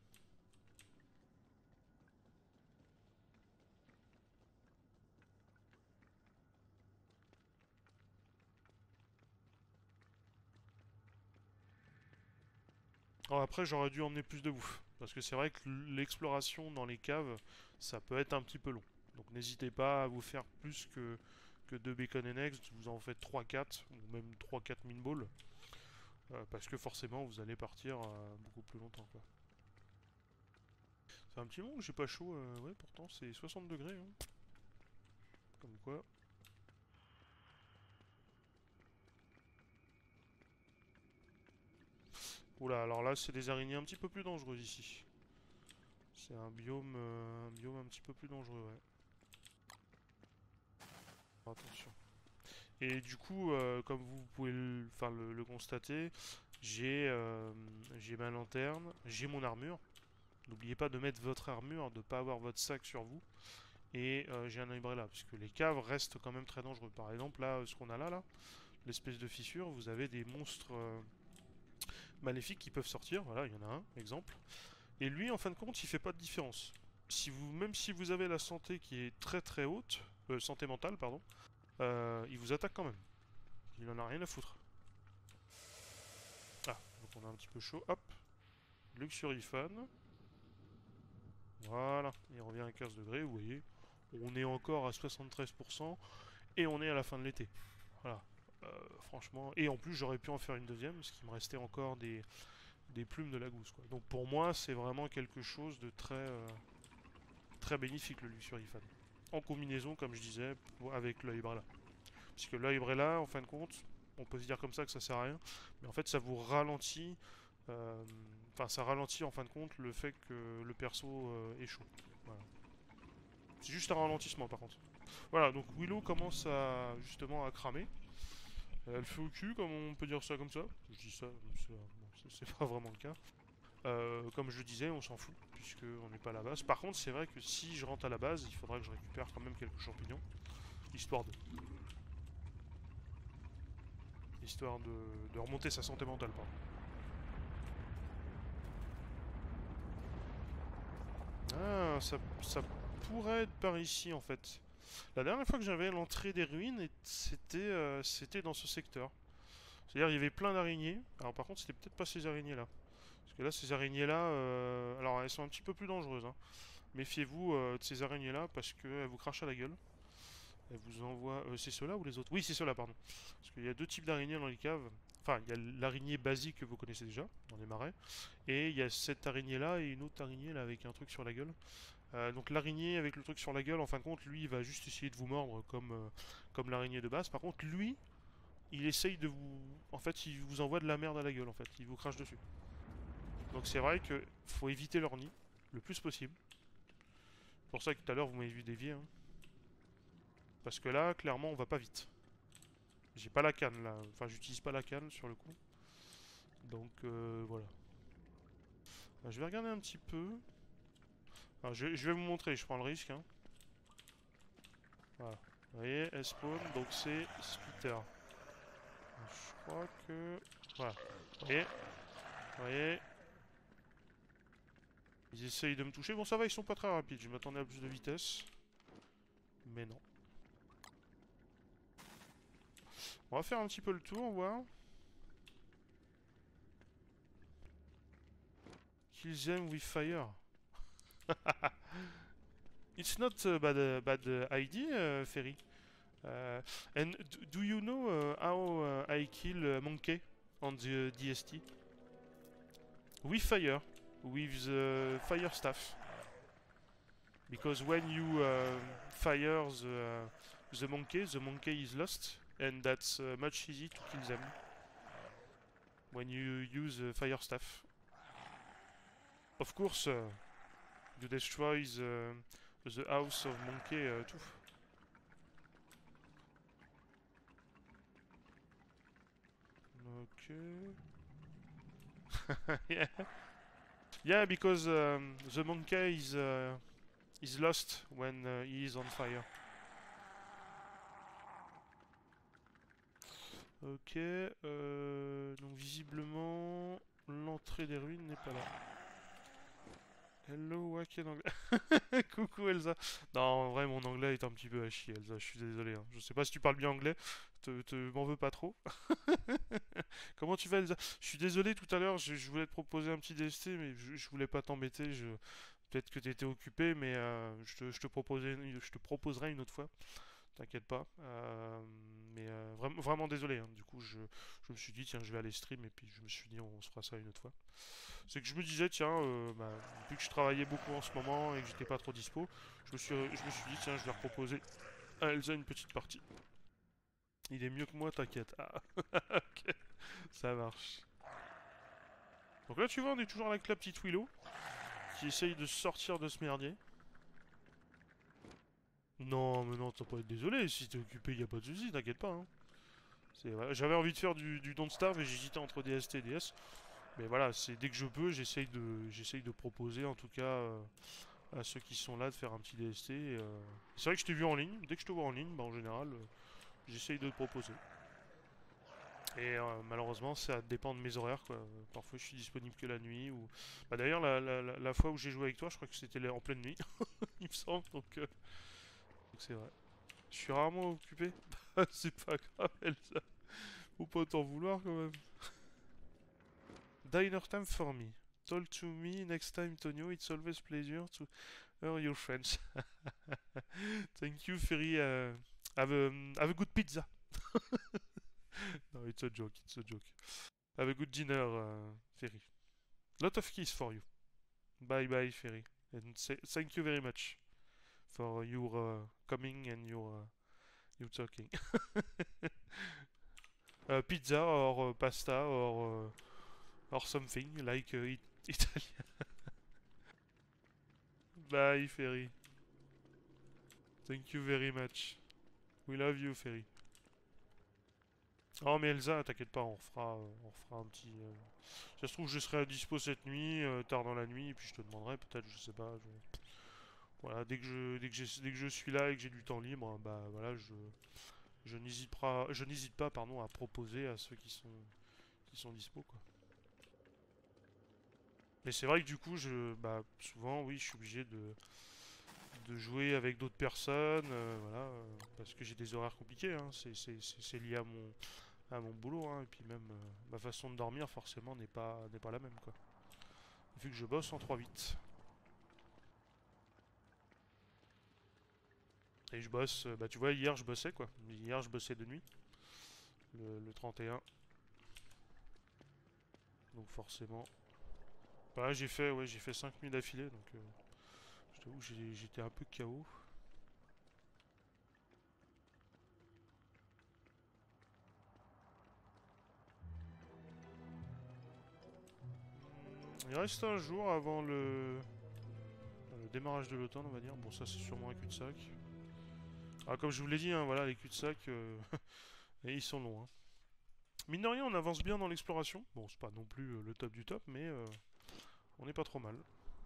Alors après, j'aurais dû emmener plus de bouffe. Parce que c'est vrai que l'exploration dans les caves, ça peut être un petit peu long. Donc n'hésitez pas à vous faire plus que 2 bacon and eggs. Vous en faites 3-4, ou même 3-4 min balls. Parce que forcément, vous allez partir beaucoup plus longtemps, quoi. C'est un petit moment que j'ai pas chaud. Ouais, pourtant, c'est 60 degrés, hein. Comme quoi. Oula, alors là, c'est des araignées un petit peu plus dangereuses ici. C'est un biome un petit peu plus dangereux, ouais. Attention. Et du coup, comme vous pouvez le constater, j'ai ma lanterne, j'ai mon armure. N'oubliez pas de mettre votre armure, de ne pas avoir votre sac sur vous. Et j'ai un umbrella, puisque les caves restent quand même très dangereux. Par exemple, là, ce qu'on a là, l'espèce de fissure, vous avez des monstres maléfiques qui peuvent sortir. Voilà, il y en a un, exemple. Et lui, en fin de compte, il fait pas de différence. Même si vous avez la santé qui est très très haute, santé mentale, pardon, il vous attaque quand même. Il en a rien à foutre. Ah, donc on a un petit peu chaud. Hop, Luxury Fan. Voilà, il revient à 15 degrés, vous voyez. On est encore à 73% et on est à la fin de l'été. Voilà. Franchement. Et en plus, j'aurais pu en faire une deuxième, parce qu'il me restait encore des plumes de la gousse, quoi. Donc pour moi, c'est vraiment quelque chose de très bénéfique, le Luxury Fan. En combinaison, comme je disais, avec le Umbrella. Puisque le Umbrella, en fin de compte, on peut se dire comme ça que ça sert à rien, mais en fait, ça vous ralentit. Enfin, ça ralentit en fin de compte le fait que le perso est chaud. Voilà. C'est juste un ralentissement par contre. Voilà, donc Willow commence à justement à cramer. Elle fait au cul, comme on peut dire ça comme ça. Je dis ça, c'est pas vraiment le cas. Comme je disais, on s'en fout, puisqu'on n'est pas à la base. Par contre, c'est vrai que si je rentre à la base, il faudra que je récupère quand même quelques champignons. Histoire de remonter sa santé mentale, pardon. Ah, ça pourrait être par ici en fait. La dernière fois que j'avais l'entrée des ruines, c'était dans ce secteur. C'est-à-dire il y avait plein d'araignées. Alors par contre, c'était peut-être pas ces araignées-là. Parce que là, ces araignées-là, alors elles sont un petit peu plus dangereuses, hein. Méfiez-vous de ces araignées-là parce qu'elles vous crachent à la gueule. Elles vous envoient... c'est ceux-là ou les autres? Oui, c'est ceux-là, pardon. Parce qu'il y a deux types d'araignées dans les caves. Enfin, il y a l'araignée basique que vous connaissez déjà, dans les marais. Et il y a cette araignée-là et une autre araignée là avec un truc sur la gueule. Donc l'araignée avec le truc sur la gueule, en fin de compte, lui, il va juste essayer de vous mordre comme l'araignée de base. Par contre, lui, il essaye de vous... En fait, il vous envoie de la merde à la gueule, en fait. Il vous crache dessus. Donc c'est vrai que faut éviter leur nid le plus possible. C'est pour ça que tout à l'heure, vous m'avez vu dévier. Hein. Parce que là, clairement, on va pas vite. J'ai pas la canne, là. Enfin, j'utilise pas la canne, sur le coup. Donc, voilà. Je vais regarder un petit peu. Alors, je vais vous montrer, je prends le risque. Hein. Voilà. Vous voyez, elle spawn, donc c'est Splitter. Je crois que... Voilà. Vous voyez? Vous voyez? Ils essayent de me toucher. Bon, ça va, ils sont pas très rapides. Je m'attendais à plus de vitesse. Mais non. On va faire un petit peu le tour, voir. Kill them with fire. It's not a bad idea, Ferry. And do you know how I kill Monkey on the DST? With fire. With the fire staff. Because when you fire the monkey is lost, and that's much easy to kill them when you use fire staff. Of course, you destroy the house of monkey too. Okay. Yeah. Yeah, because the monkey is lost when he is on fire. Ok, donc visiblement l'entrée des ruines n'est pas là. Hello, Wacken anglais. Coucou Elsa. Non, en vrai, mon anglais est un petit peu à chier, Elsa. Je suis désolé. Hein. Je sais pas si tu parles bien anglais. M'en veux pas trop. Comment tu vas, Elsa? Je suis désolé, tout à l'heure, je voulais te proposer un petit DST, mais je voulais pas t'embêter. Peut-être que tu étais occupé, mais je te proposerai une autre fois. T'inquiète pas. Mais vraiment désolé. Hein. Du coup, je me suis dit, tiens, je vais aller stream, et puis je me suis dit, on se fera ça une autre fois. C'est que je me disais, tiens, vu que je travaillais beaucoup en ce moment et que j'étais pas trop dispo, je me suis dit, tiens, je vais reproposer à Elsa une petite partie. Il est mieux que moi, t'inquiète. Ah, ok, ça marche. Donc là, tu vois, on est toujours avec la petite Willow qui essaye de sortir de ce merdier. Non, mais non, t'as pas à être désolé. Si t'es occupé, y a pas de soucis, t'inquiète pas. Hein. Voilà, j'avais envie de faire du Don't Starve et j'hésitais entre DST et DS. Mais voilà, c'est dès que je peux, j'essaye de proposer en tout cas à ceux qui sont là de faire un petit DST. C'est vrai que je t'ai vu en ligne. Dès que je te vois en ligne, bah, en général, j'essaye de te proposer. Et malheureusement, ça dépend de mes horaires. Quoi. Parfois, je suis disponible que la nuit. Ou... Bah, d'ailleurs, la fois où j'ai joué avec toi, je crois que c'était en pleine nuit, il me semble. Donc c'est vrai. Je suis rarement occupé. C'est pas grave, Elsa. Faut pas t'en vouloir quand même. Diner time for me. Told to me next time, Tonio. It's always pleasure to hear your friends. Thank you, Ferry. Have a good pizza. No, it's a joke. It's a joke. Have a good dinner, Ferry. Lot of kiss for you. Bye bye, Ferry. And thank you very much for your coming and your talking. Pizza or pasta or something like Italian. Bye, Ferry. Thank you very much. We love you, Ferry. Oh, mais Elsa, t'inquiète pas, on fera un petit. Ça se trouve, je serai à dispo cette nuit, tard dans la nuit, et puis je te demanderai peut-être, je sais pas. Voilà, dès que je suis là et que j'ai du temps libre, bah voilà, je n'hésite pas, pardon, à proposer à ceux qui sont dispo, quoi. Mais c'est vrai que du coup, bah, souvent, oui, je suis obligé de jouer avec d'autres personnes, voilà, parce que j'ai des horaires compliqués, hein, c'est lié à mon boulot, hein, et puis même ma façon de dormir, forcément, n'est pas la même, quoi. Vu que je bosse en 3-8. Et je bosse, bah tu vois, hier je bossais quoi. Hier je bossais de nuit, le 31. Donc forcément. Bah j'ai fait, ouais, j'ai fait 5 nuits d'affilée, donc je t'avoue, j'étais un peu KO. Il reste un jour avant le démarrage de l'automne, on va dire. Bon, ça c'est sûrement un cul-de-sac. Ah, comme je vous l'ai dit, hein, voilà, les cul-de-sac, et ils sont longs, hein. Mine de rien, on avance bien dans l'exploration. Bon, c'est pas non plus le top du top, mais on n'est pas trop mal.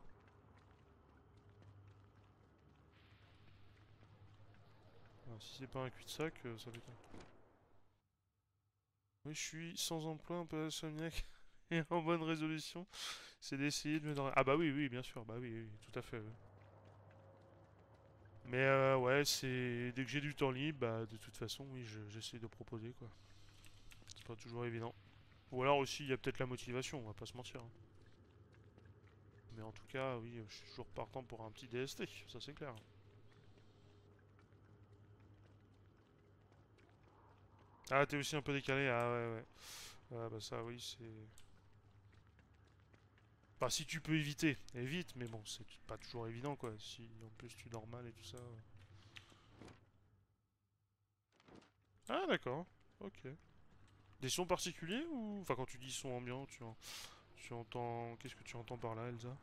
Ah, si c'est pas un cul-de-sac, ça m'étonne. Oui, je suis sans emploi, un peu insomniaque et en bonne résolution. C'est d'essayer de me dormir. Ah bah oui, oui, bien sûr, bah oui, oui, tout à fait. Ouais. Mais ouais, c'est dès que j'ai du temps libre, bah de toute façon, oui, j'essaie de proposer quoi. C'est pas toujours évident. Ou alors aussi, il y a peut-être la motivation, on va pas se mentir, hein. Mais en tout cas, oui, je suis toujours partant pour un petit DST, ça c'est clair. Ah, t'es aussi un peu décalé, ah ouais, ouais. Ah bah ça, oui, c'est. Bah si tu peux éviter, évite, mais bon, c'est pas toujours évident quoi. Si en plus tu dors mal et tout ça. Ah d'accord, ok. Des sons particuliers ou. Enfin, quand tu dis son ambiant, tu entends. Qu'est-ce que tu entends par là, Elsa?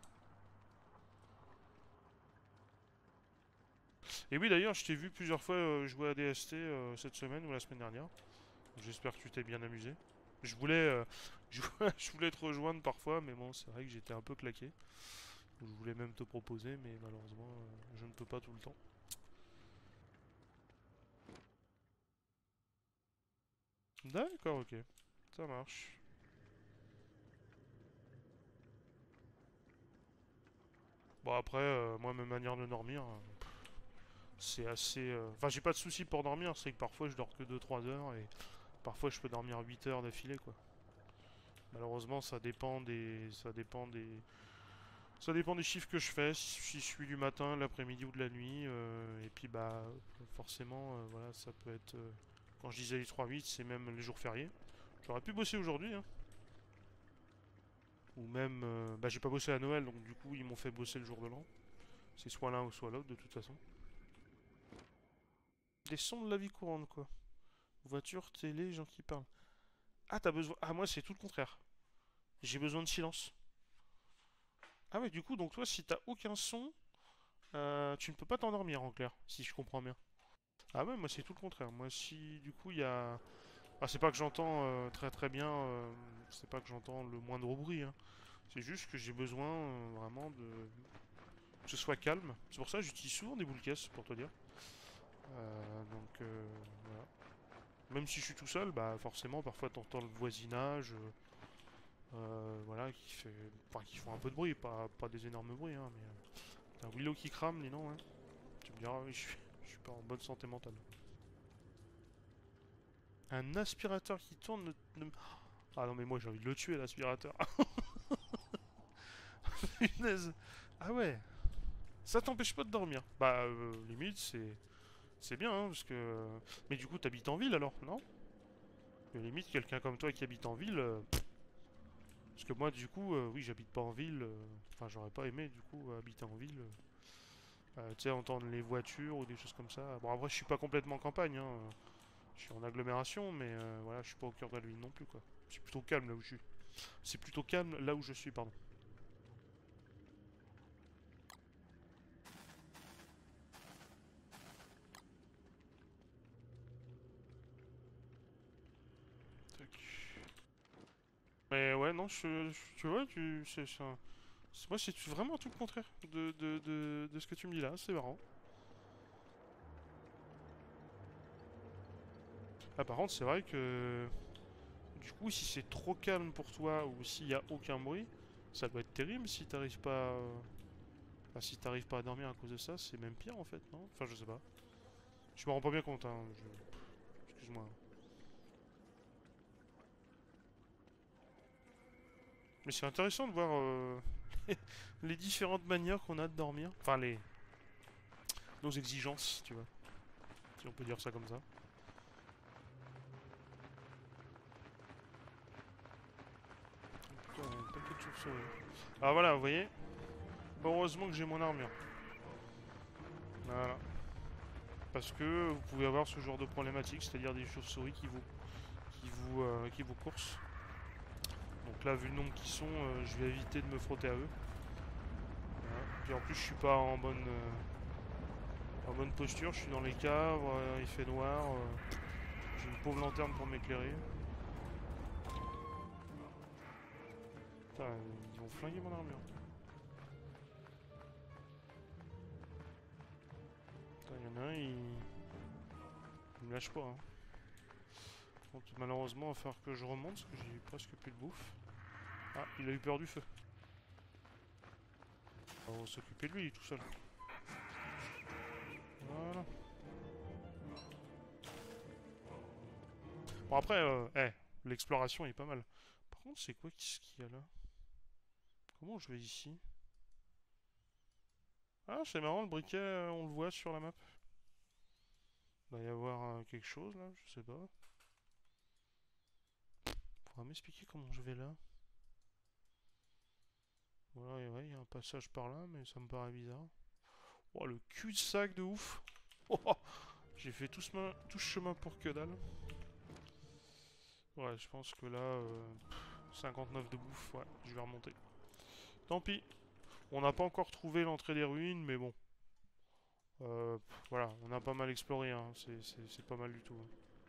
Et oui, d'ailleurs, je t'ai vu plusieurs fois jouer à DST cette semaine ou la semaine dernière. J'espère que tu t'es bien amusé. Je voulais, je voulais te rejoindre parfois, mais bon, c'est vrai que j'étais un peu claqué. Je voulais même te proposer, mais malheureusement, je ne peux pas tout le temps. D'accord, ok. Ça marche. Bon, après, moi, ma manière de dormir, c'est assez. Enfin, j'ai pas de soucis pour dormir, c'est que parfois je dors que 2 3 heures et parfois je peux dormir 8 heures d'affilée, quoi. Malheureusement, ça dépend des chiffres que je fais, si je suis du matin, l'après-midi ou de la nuit. Et puis, bah, forcément, voilà, ça peut être. Quand je disais les 3-8, c'est même les jours fériés. J'aurais pu bosser aujourd'hui, hein. Ou même. Bah, j'ai pas bossé à Noël, donc du coup, ils m'ont fait bosser le jour de l'an. C'est soit l'un ou soit l'autre, de toute façon. Des sons de la vie courante, quoi. Voiture, télé, gens qui parlent. Ah, t'as besoin. Ah, moi, c'est tout le contraire. J'ai besoin de silence. Ah, ouais, du coup, donc toi, si t'as aucun son, tu ne peux pas t'endormir en clair, si je comprends bien. Ah, ouais, moi, c'est tout le contraire. Moi, si du coup, il y a. Ah, c'est pas que j'entends très très bien, c'est pas que j'entends le moindre bruit, hein. C'est juste que j'ai besoin vraiment de. Que ce soit calme. C'est pour ça que j'utilise souvent des boules caisses, pour te dire. Donc, voilà. Même si je suis tout seul, bah forcément, parfois t'entends le voisinage. Voilà, enfin, qui font un peu de bruit, pas des énormes bruits, hein, mais t'as un Willow qui crame, dis non, hein. Tu me diras, oui, je suis pas en bonne santé mentale. Un aspirateur qui tourne Ah non, mais moi j'ai envie de le tuer, l'aspirateur. Punaise. Ah ouais, ça t'empêche pas de dormir. Bah, limite, c'est bien, hein, parce que. Mais du coup, t'habites en ville alors, non? Mais limite, quelqu'un comme toi qui habite en ville. Parce que moi, du coup, oui, j'habite pas en ville. Enfin, j'aurais pas aimé, du coup, habiter en ville. Tu sais, entendre les voitures ou des choses comme ça. Bon, après, je suis pas complètement en campagne, hein. Je suis en agglomération, mais voilà, je suis pas au cœur de la ville non plus, quoi. C'est plutôt calme là où je suis. C'est plutôt calme là où je suis, pardon. Tac. Mais ouais, non, tu vois, moi, c'est vraiment tout le contraire de ce que tu me dis là. C'est marrant. Ah, par contre, c'est vrai que du coup, si c'est trop calme pour toi ou s'il y a aucun bruit, ça doit être terrible si t'arrives pas. Enfin, si t'arrives pas à dormir à cause de ça, c'est même pire en fait, non? Enfin, je sais pas. Je me rends pas bien compte, hein. Excuse-moi. Mais c'est intéressant de voir les différentes manières qu'on a de dormir. Enfin, nos exigences, tu vois. Si on peut dire ça comme ça. Putain, un paquet de chauves-souris. Ah voilà, vous voyez. Heureusement que j'ai mon armure. Voilà. Parce que vous pouvez avoir ce genre de problématique, c'est-à-dire des chauves-souris qui vous coursent. Donc là, vu le nombre qui sont, je vais éviter de me frotter à eux. Voilà. Puis en plus, je suis pas en bonne posture, je suis dans les caves, il fait noir, j'ai une pauvre lanterne pour m'éclairer. Putain, ils vont flinguer mon armure. Putain, il y en a un, il me lâche pas. Hein. Donc, malheureusement, il va falloir que je remonte parce que j'ai presque plus de bouffe. Ah, il a eu peur du feu. On va s'occuper de lui tout seul. Voilà. Bon après, l'exploration est pas mal. Par contre, c'est quoi ce qu'il y a là? Comment je vais ici? Ah, c'est marrant, le briquet, on le voit sur la map. Il va y avoir quelque chose là, je sais pas. Faudra m'expliquer comment je vais là. Voilà, ouais, il y a un passage par là, mais ça me paraît bizarre. Oh, le cul-de-sac de ouf! Oh, j'ai fait tout ce chemin pour que dalle. Ouais, je pense que là, 59 de bouffe, ouais, je vais remonter. Tant pis. On n'a pas encore trouvé l'entrée des ruines, mais bon. Voilà, on a pas mal exploré, hein. C'est pas mal du tout. Hein.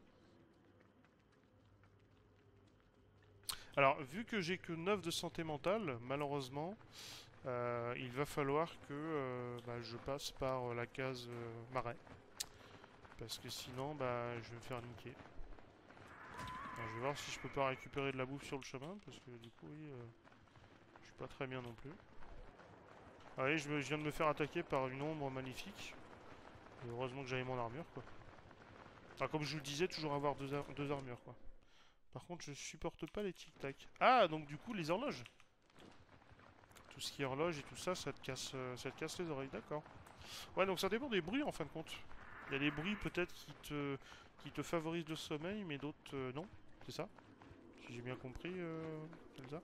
Alors, vu que j'ai que 9 de santé mentale, malheureusement, il va falloir que bah, je passe par la case marais. Parce que sinon, bah, je vais me faire niquer. Alors, je vais voir si je peux pas récupérer de la bouffe sur le chemin, parce que du coup, oui, je suis pas très bien non plus. Ah oui, je viens de me faire attaquer par une ombre magnifique. Et heureusement que j'avais mon armure, quoi. Enfin, comme je vous le disais, toujours avoir deux armures, quoi. Par contre, je supporte pas les tic-tac. Ah, donc du coup, les horloges. Tout ce qui est horloge et tout ça, ça te casse les oreilles, d'accord. Ouais, donc ça dépend des bruits, en fin de compte. Il y a des bruits, peut-être, qui te favorisent le sommeil, mais d'autres, non. C'est ça? Si j'ai bien compris, Elsa.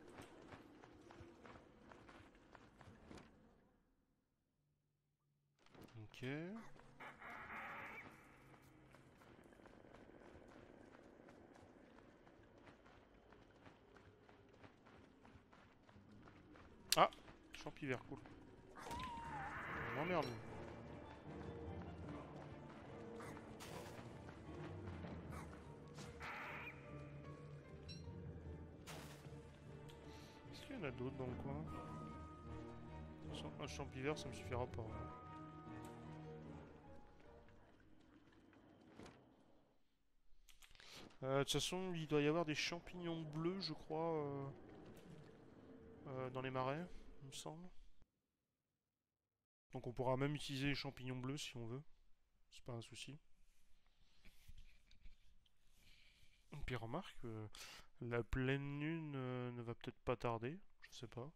Ok. Ah, champi vert, cool. Oh merde. Est-ce qu'il y en a d'autres dans le coin? Un champi vert, ça me suffira pas. Hein. De toute façon, il doit y avoir des champignons bleus, je crois, dans les marais, il me semble. Donc on pourra même utiliser les champignons bleus si on veut. C'est pas un souci. Puis remarque, la pleine lune ne va peut-être pas tarder, je sais pas.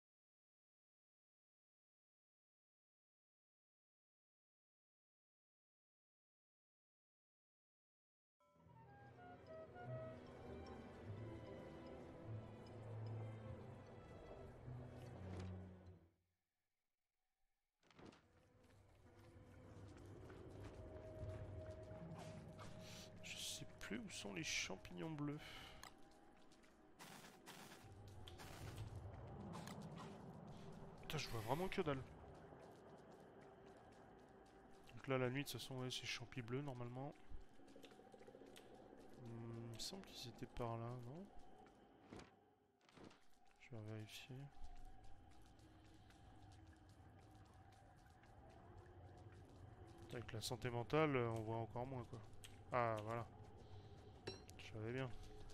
Je sais plus où sont les champignons bleus. Putain, je vois vraiment que dalle. Donc là, la nuit, de toute façon, ouais, c'est champi bleu normalement. Il me semble qu'ils étaient par là, non? Je vais vérifier. Avec la santé mentale, on voit encore moins, quoi. Ah, voilà. Je savais bien.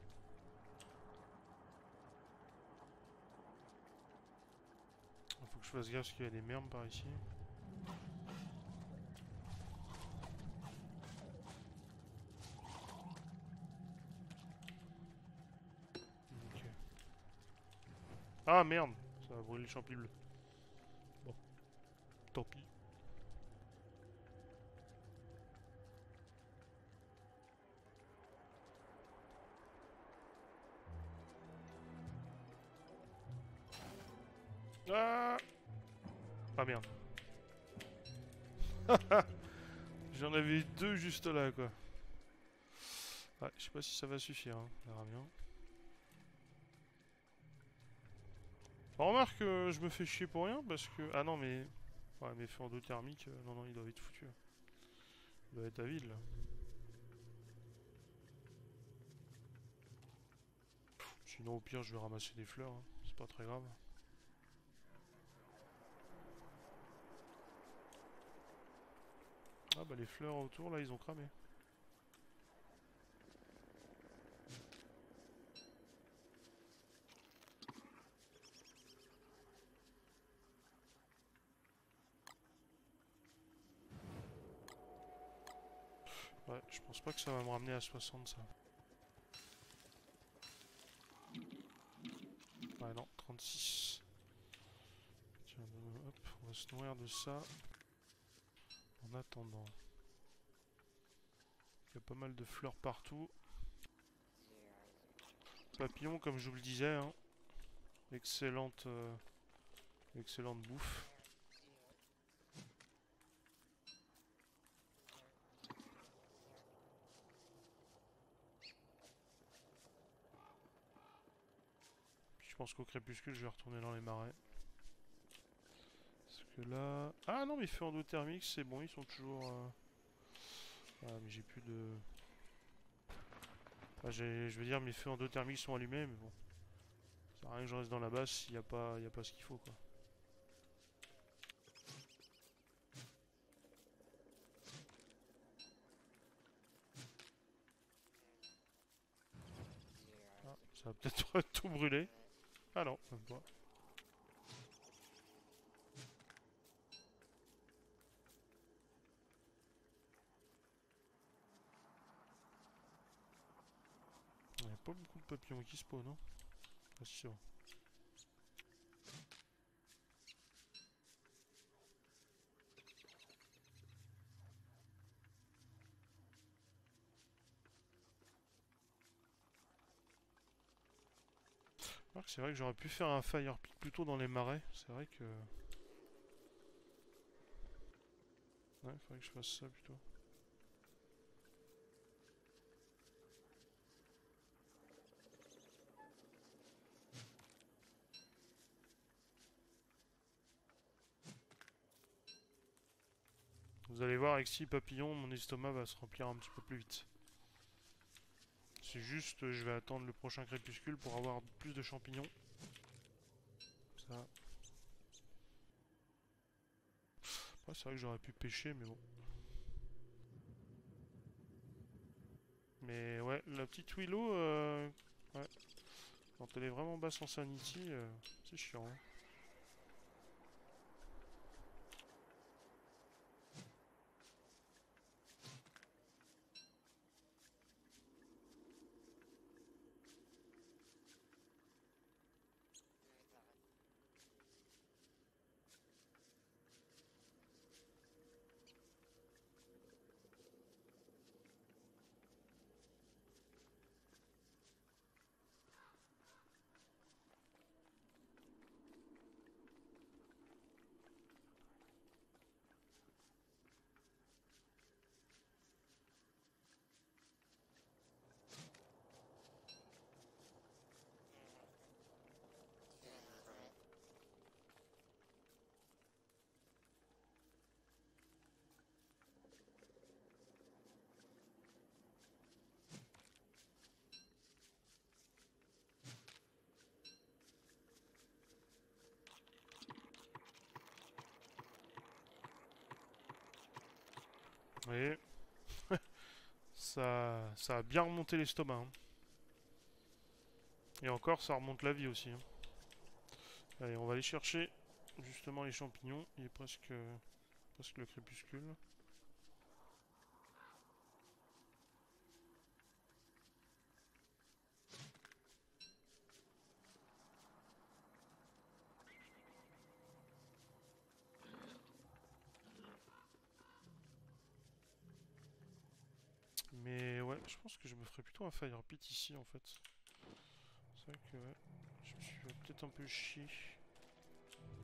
Il faut que je fasse gaffe parce qu'il y a des merdes par ici. Ok. Ah, merde! Ça va brûler le champi bleu. Bon, tant pis. Ah, ah merde. J'en avais deux juste là, quoi. Ouais, je sais pas si ça va suffire, hein. On verra bien. Bon, remarque, je me fais chier pour rien parce que... Ah non, mais... Ouais, mes feux endothermiques, non, non, ils doivent être foutus. Ils doivent être à vide, là. Sinon, au pire, je vais ramasser des fleurs, hein. C'est pas très grave. Ah bah les fleurs autour, là, ils ont cramé. Ouais, je pense pas que ça va me ramener à 60, ça. Ouais, non, 36. Tiens, hop, on va se nourrir de ça. En attendant. Il y a pas mal de fleurs partout. Papillons, comme je vous le disais, hein. Excellente, excellente bouffe. Puis je pense qu'au crépuscule, je vais retourner dans les marais. Parce que là... Ah non, mes feux endothermiques, c'est bon, ils sont toujours... Ah, mais j'ai plus de... Enfin, je veux dire, mes feux endothermiques sont allumés, mais bon. Ça sert à rien que je reste dans la base s'il n'y a pas ce qu'il faut, quoi. Ah, ça va peut-être tout brûler. Ah non, même pas. Il n'y a pas beaucoup de papillons qui spawnent, hein. Pas sûr. Alors que c'est vrai que j'aurais pu faire un fire pit plutôt dans les marais. C'est vrai que... Ouais, il faudrait que je fasse ça plutôt. Vous allez voir, avec 6 papillons, mon estomac va se remplir un petit peu plus vite. C'est juste, je vais attendre le prochain crépuscule pour avoir plus de champignons. Ça. Après, c'est vrai que j'aurais pu pêcher, mais bon. Mais ouais, la petite Willow, ouais. Quand elle est vraiment basse en sanity, c'est chiant, hein. Vous voyez, ça a bien remonté l'estomac, hein. Et encore, ça remonte la vie aussi, hein. Allez, on va aller chercher justement les champignons. Il est presque le crépuscule. Mais ouais, je pense que je me ferais plutôt un fire pit ici en fait. C'est vrai que ouais, je me suis peut-être un peu chié.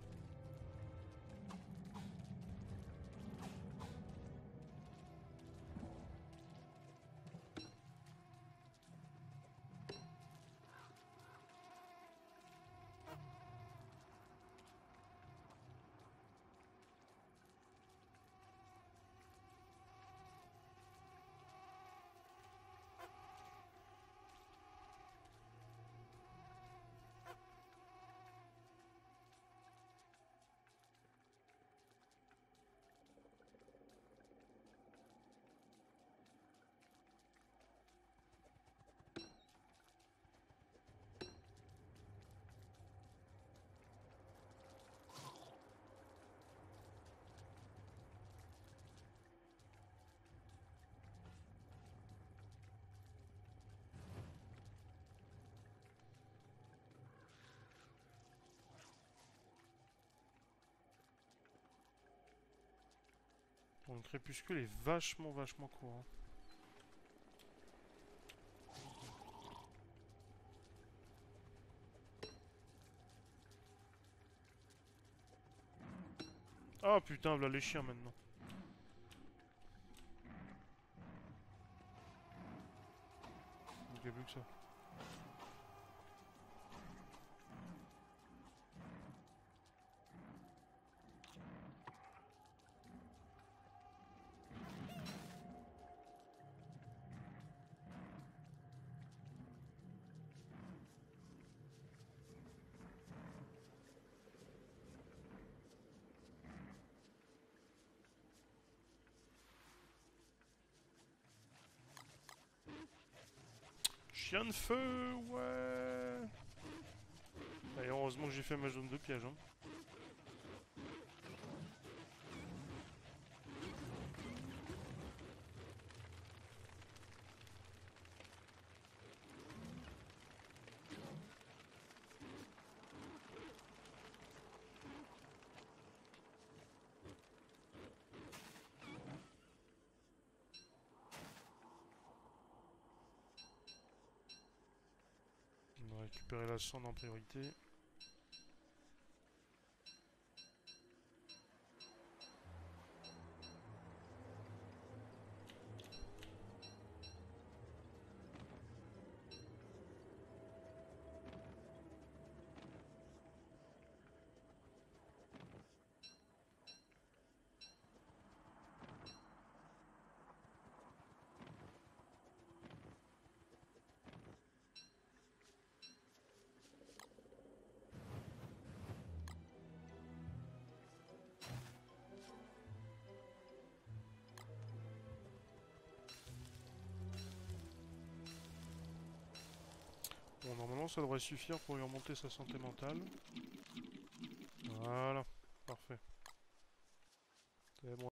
Bon, le crépuscule est vachement court. Ah putain, voilà les chiens maintenant. Donc il n'y a plus que ça. Chien de feu, ouais. Et heureusement que j'ai fait ma zone de piège. Hein. On va récupérer la sonde en priorité. Bon, normalement ça devrait suffire pour lui remonter sa santé mentale. Voilà, parfait. C'est bon.